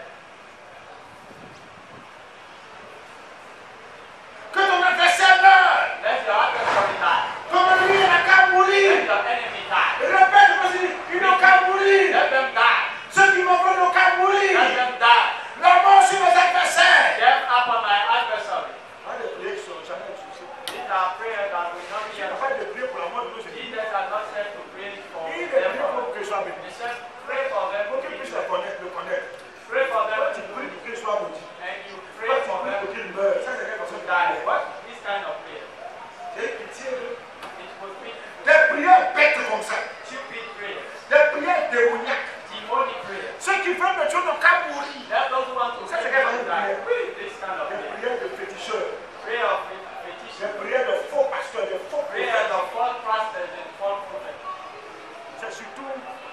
Que ton adversaire meure. let your adversary die. Ton ennemi n'a qu'à Let mourir. your enemy die. Répète, parce qu'ils n'ont qu'à mourir. Let them die. Ceux qui m'ont fait n'ont qu'à Let mourir. them die. La mort sur mes adversaires. Death upon my adversary. Pas de prières qui sont jamais utilisées. These are prayers that will not be Il n'y a answered. pas de prière pour la mort de nos ennemis. Jesus has not said to pray for Il est them. prié pour que je sois béni. He said, pray for them Pour to qu'ils be puissent le blessed. connaître. Pray for them Toi, to tu be pries blessed. pour qu'il soit maudit. And you Toi, pray tu for pries them pour qu'il meure. Ça, c'est quelque to chose de die. die. What is this kind of prayer? J'ai pitié d'eux. It would be Des prières bêtes comme ça. stupid prayers, Des prières démoniaques. demonic prayers. Ceux qui veulent me tuer n'ont qu'à mourir. Let those who want to Ça, c'est pray quelque chose to de die. prière. Pray this kind of Des prayer. prières de féticheurs. Prayer of Des petition. prières de faux pasteurs, de faux Prayer prophètes. of false pastors and false prophets. C'est surtout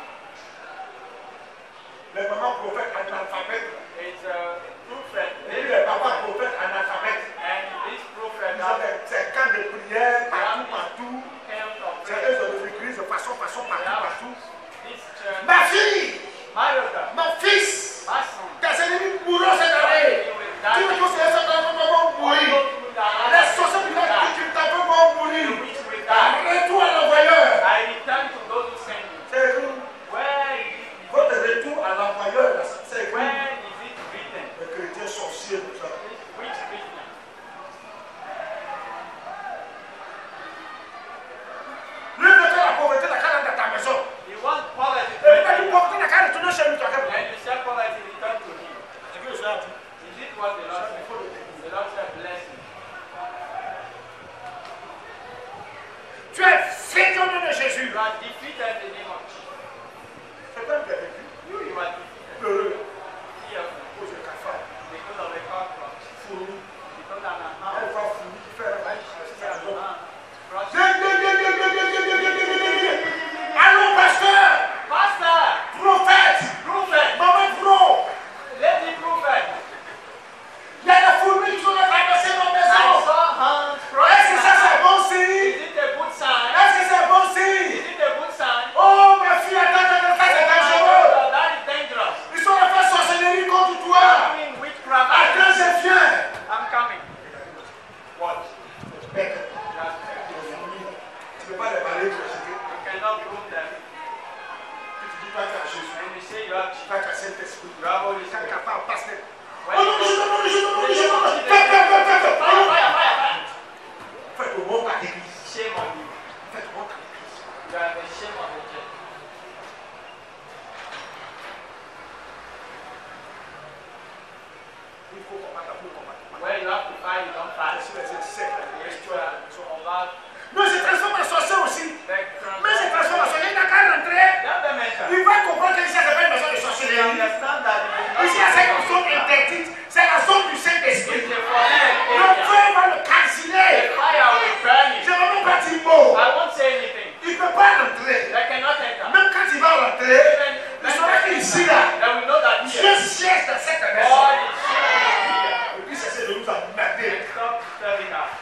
les mamans prophètes analphabètes. It's a prophet. Et puis les papas prophètes analphabètes. And this prophet Ils ont has des camps de prière they have partout, this partout. camp of C'est prayer. eux qui l'église de façon, They partout, have partout. this church. Ma fille, My daughter, mon fils, my son, tes ennemis mourront cette année. he will Tu veux die. tous ces enfants vont mourir. Les sorciers qui t'en vont mourir. The witch will die. Retour à l'envoyeur. I return to those who send you. C'est écrit. Where is Votre retour à l'envoyeur, là, c'est it? écrit. Where is it written? Les chrétiens sorciers, tout ça. Which written? Lui veut que la pauvreté, la calme dans ta maison. You want poverty to Et be quand tu in pauvreté, la calme say you have Pas qu'à Saint-Esprit. you have Holy Quand Spirit. qu'à part pasteur. When Oh you non, go- je donne, je donne, je donne. Fire, fire, fire, fire. Faites le monde à l'église. Shame on you. Faites le monde à l'église. You are the shame of the church. Il faut combattre, il faut combattre. Where you have to fight, you don't fight. Sur les insectes, les Yes, you bestioles. are. So about Non, c'est transformé en sorcier aussi. the Mais c'est transformé en sorcier. Il n'a qu'à rentrer. Let them enter. Il va comprendre que ici, c'est pas une maison de They sorcellerie. understand that it is Ici, c'est une zone interdite. C'est la zone du Saint-Esprit. It's a forbidden Le area. feu va le The calciner. fire will burn Je it. ne vais même pas dire mot. I won't say anything. Il ne peut pas rentrer. They cannot enter. Même quand il va rentrer, il saura qu'ici, là, They will know that Dieu here, siège dans cette God maison. is here. Et puis, cessez de nous emmerder. Stop telling us.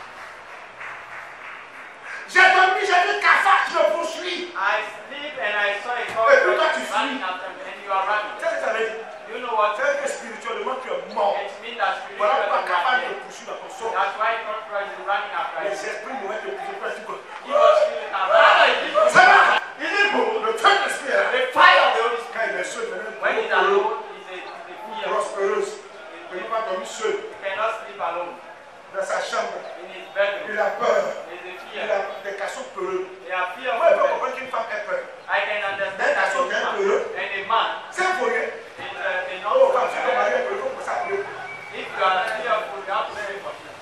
J'ai dormi, j'ai vu cafard qui me poursuit. I sleep and I saw a Et puis, toi, tu cockroach running after me and you are running. Qu'est-ce que ça veut dire? You know what? Ça veut dire que spirituellement, tu es mort. It means that Voilà spiritually pourquoi you cafard are te dead. poursuit dans ton sommeil. That's why cockroach is running after Les you. esprits mauvais te poursuivent parce que He was feeling around. ça va? Il est beau. Le feu de l'esprit est là. The fire of the Holy Quand Spirit. il est seul, When he's maintenant, alone, he's a fear. prospéreuse. Il ne peut pas dormir seul He cannot sleep alone. dans sa chambre. In his bedroom, Il a peur. there's a Il fear. a des garçons peureux. They are fear Moi, je peux of comprendre qu'une femme ait peur. I can understand that a woman and a man C'est pour rien. is a Oh, quand tu te not. maries, il faut que ça pleure. If you are fearful, you have to pray for him.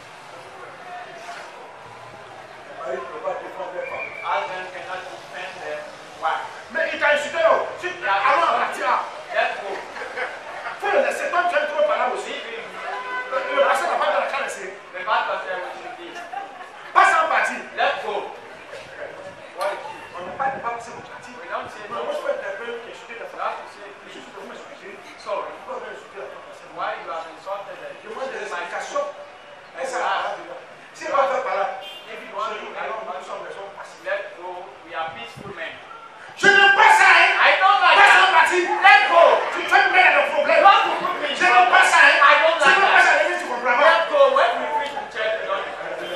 Le mari ne peut pas défendre les femmes. Husband cannot defend their wife. Mais il t'a insulté, non? Allons à partir là. Let's go. Faut le laisser. Toi, tu es trop par là aussi. Leave him. Le pasteur n'a pas de la caresse. The pastor said we should leave. Passe en partie. Let's go. What is it? On n'a pas de passer en partie. We don't say Moi, no. je peux être un peu qui insulté la You femme. have to say Je please. suis vraiment excusé. Sorry. Pourquoi on va insulter la femme? Why you have insulted them? Je demande des This is my explications. food. Et ça va pas dedans. Si on va faire par là, If you want to, alors nous sommes des hommes pacifiques. let's go. We are peaceful men. Je n'aime pas ça, hein? I don't like Passe en that. partie. Let's go. Tu fais me mettre le problème. You have to put me in Je n'aime pas ça, hein? I don't Tu like n'aime pas ça, that. l'église, tu comprends pas? Let's go. When we preach in church, we don't look at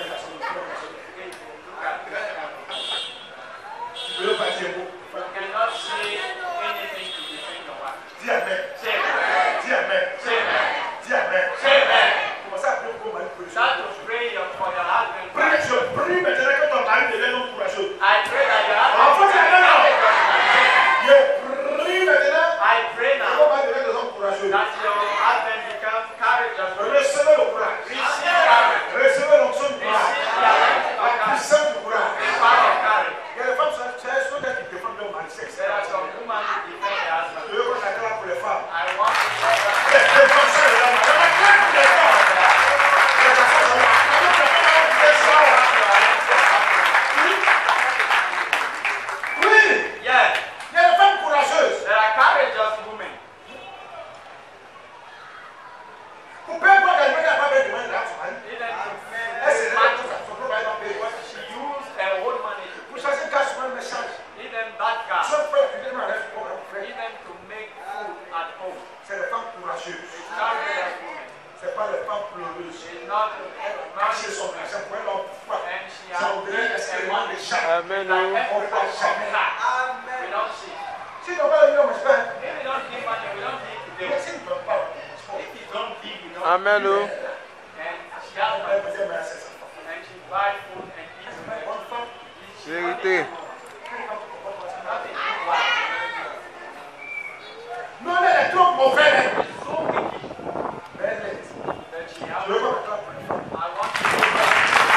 Tu ne veux pas dire un mot. You cannot say anything to defend your wife. Dis amen. Say amen. Dis amen. Say amen. Dis amen. Say amen. Commencez à prier pour mon mari courageux. Start to pray for your husband. Prie, je prie maintenant que ton mari devienne homme courageux. I pray that your Ah, husband faut dire amen, non? becomes Je prie maintenant I pray que ton now mari devienne des hommes courageux. that your husband becomes courageous. Recevez le courage. Receive courage. Recevez l'onction du courage. Receive the anointing La of courage. puissance du courage. The power of courage. Il y a des femmes qui défendent leur mari sexe. There are some women who defend their Je husband. veux qu'on acclame pour les femmes. I want to say that. Les défenseurs de l'homme. On acclame pour les femmes. Les défenseurs de l'homme. Oui, Yes, il y a des femmes courageuses. there are courageous women. Pour peu importe qu'elle ne pas faire de mal à son mari. Even Elle s'est to son propre mari va payer. she used her own money to Pour changer le cas sur un message. even that guy, Sauf frère, tu dis, mais reste pour mon frère. even to make food at home. C'est les femmes courageuses. It's not courageous women. C'est pas les femmes pleureuses. She's not Cacher son married argent pour elle en foi. and she Ça has voudrait made être a loin money. des gens. Amen. Like Oh. every On voit jamais. We don't see. Si tu n'as pas le nom, je vais. If we don't give money, we don't give Mais today. si tu ne peux pas, If you don't give, we don't Amen. give. Oh. And she has elle money. me dit, mais c'est ça. And she buys food and eats Mais it. bonne femme, Vérité. Not a good wife. non, elle est trop mauvaise. She's so wicked Mais elle est. that she has. Je veux qu'on acclame pour les femmes. I want to go back.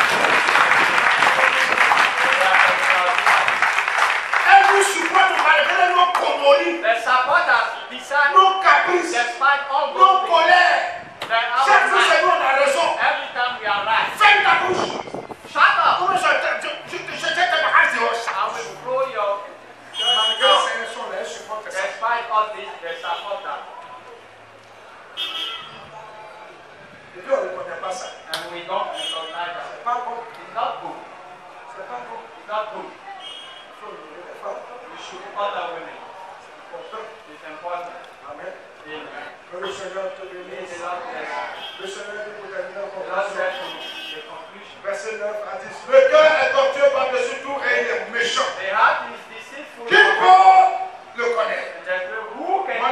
Elle vous supporte malgré nos comories, The supporters decide nos caprices, despite all nos those things. colères. Then Chaque jour, our c'est mind, nous, on a raison. every time we are right. Ferme ta bouche. Shut up! Comment je jette ma hache dehors. I will throw your Malgré mouth. ces raisons, elle supporte ça. Despite all this, the supporter. Et puis, on ne reconnaît pas ça. And we don't recognize that. C'est pas bon. It's not good. C'est pas bon. It's not good. Il faut honorer les femmes. We should honor women. C'est important. It's important. Amen. Amen. Que le Seigneur te May bénisse. the Lord bless you. Le Seigneur dit pour terminer en The Lord conclusion. bless you. The conclusion. Verset 9 à 10. Le cœur est tortueux par-dessus tout et il est méchant. The heart is deceitful. Qui peut le connaître? And there's no- who can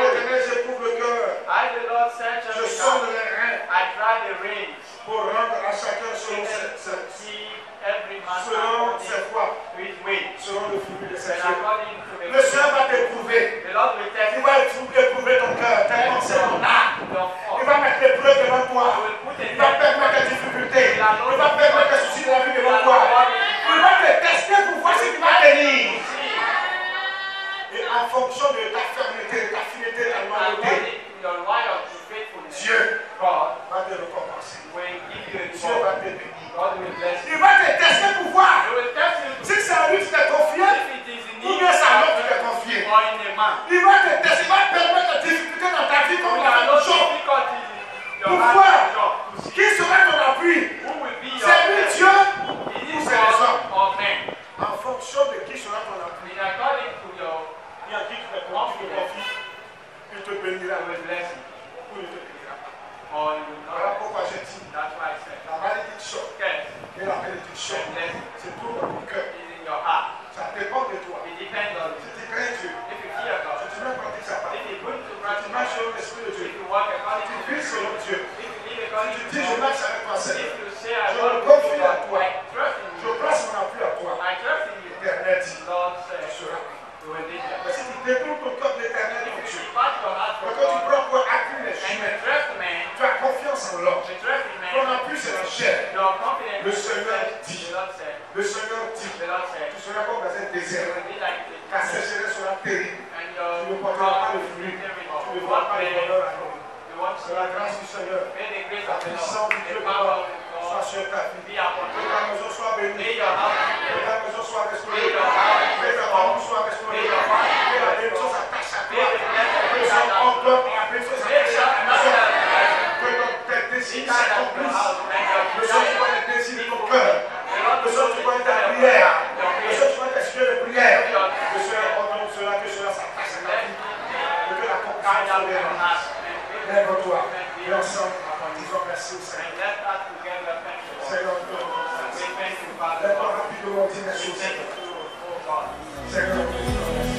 te bénira. He will bless you. Ou ne te bénira pas. Or you will Voilà not. pourquoi j'ai dit, That's why I said, la malédiction yes, et la bénédiction, and blessing c'est tout dans ton cœur. is in your heart. Ça dépend de toi. It depends on Si you. tu crains Dieu, If you fear si God, tu mets en pratique sa parole, if you're going to si tu practice, marches selon l'Esprit de Dieu, if you walk according si to tu vis selon Dieu, if you live si according tu to dis je God, marche avec toi, if Seigneur, you say I je want me to confie God, à toi, I trust in je you, place mon appui à toi, I trust in you, l'Éternel dit, Lord tu says, seras. you will lead them. Mais si tu détournes ton cœur de l'Éternel, If ton you Dieu, depart your heart mais from quand tu God, prends pour appui les and you chemins, trust man, tu as confiance en l'homme. you trust in Ton man, appui, c'est la chair. your confidence Le is Seigneur the dit, Lord said, le Seigneur dit, the Lord said, tu seras comme dans un you désert. will be like the Ta sécheresse sera terrible. and Tu your ne porteras pas crop le will fruit. be terrible. Tu ne You verras won't pas le bear, bonheur à l'homme. you won't C'est see la grâce du Seigneur. May the grace La of the puissance Lord, du Dieu the de power God of soit God sur ta vie. be upon Que you. ta maison soit May bénie. your house be Que filled. ta maison soit May restaurée. your house be Que ta restored. famille soit restaurée. May your family be Que la bénédiction restored. s'attache à May toi. the blessing Que be son attached to emploi you. pour la bénédiction May s'attache à ta your maison. blessing Que tes désirs inside of your s'accomplissent. house and your Que ce soit les désirs de ton cœur. Que ce soit ta prière. Que ce soit tes sujets de prière. Que cela ordonne cela, que cela s'attache à ta vie. Et que la compassion soit bénie. Lève-toi. Et ensemble, disons merci au Seigneur. And let us together thank you, Lord. Seigneur, nous te rendons grâce. We thank you, Father Lève-toi God. rapidement, dis merci We au thank Seigneur. you, oh God. Seigneur, nous te rendons grâce.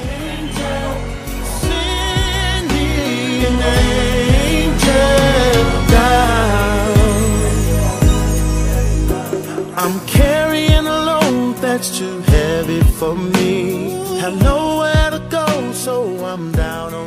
Send me an angel down. I'm carrying a load that's too heavy for me. Have nowhere to go, so I'm down on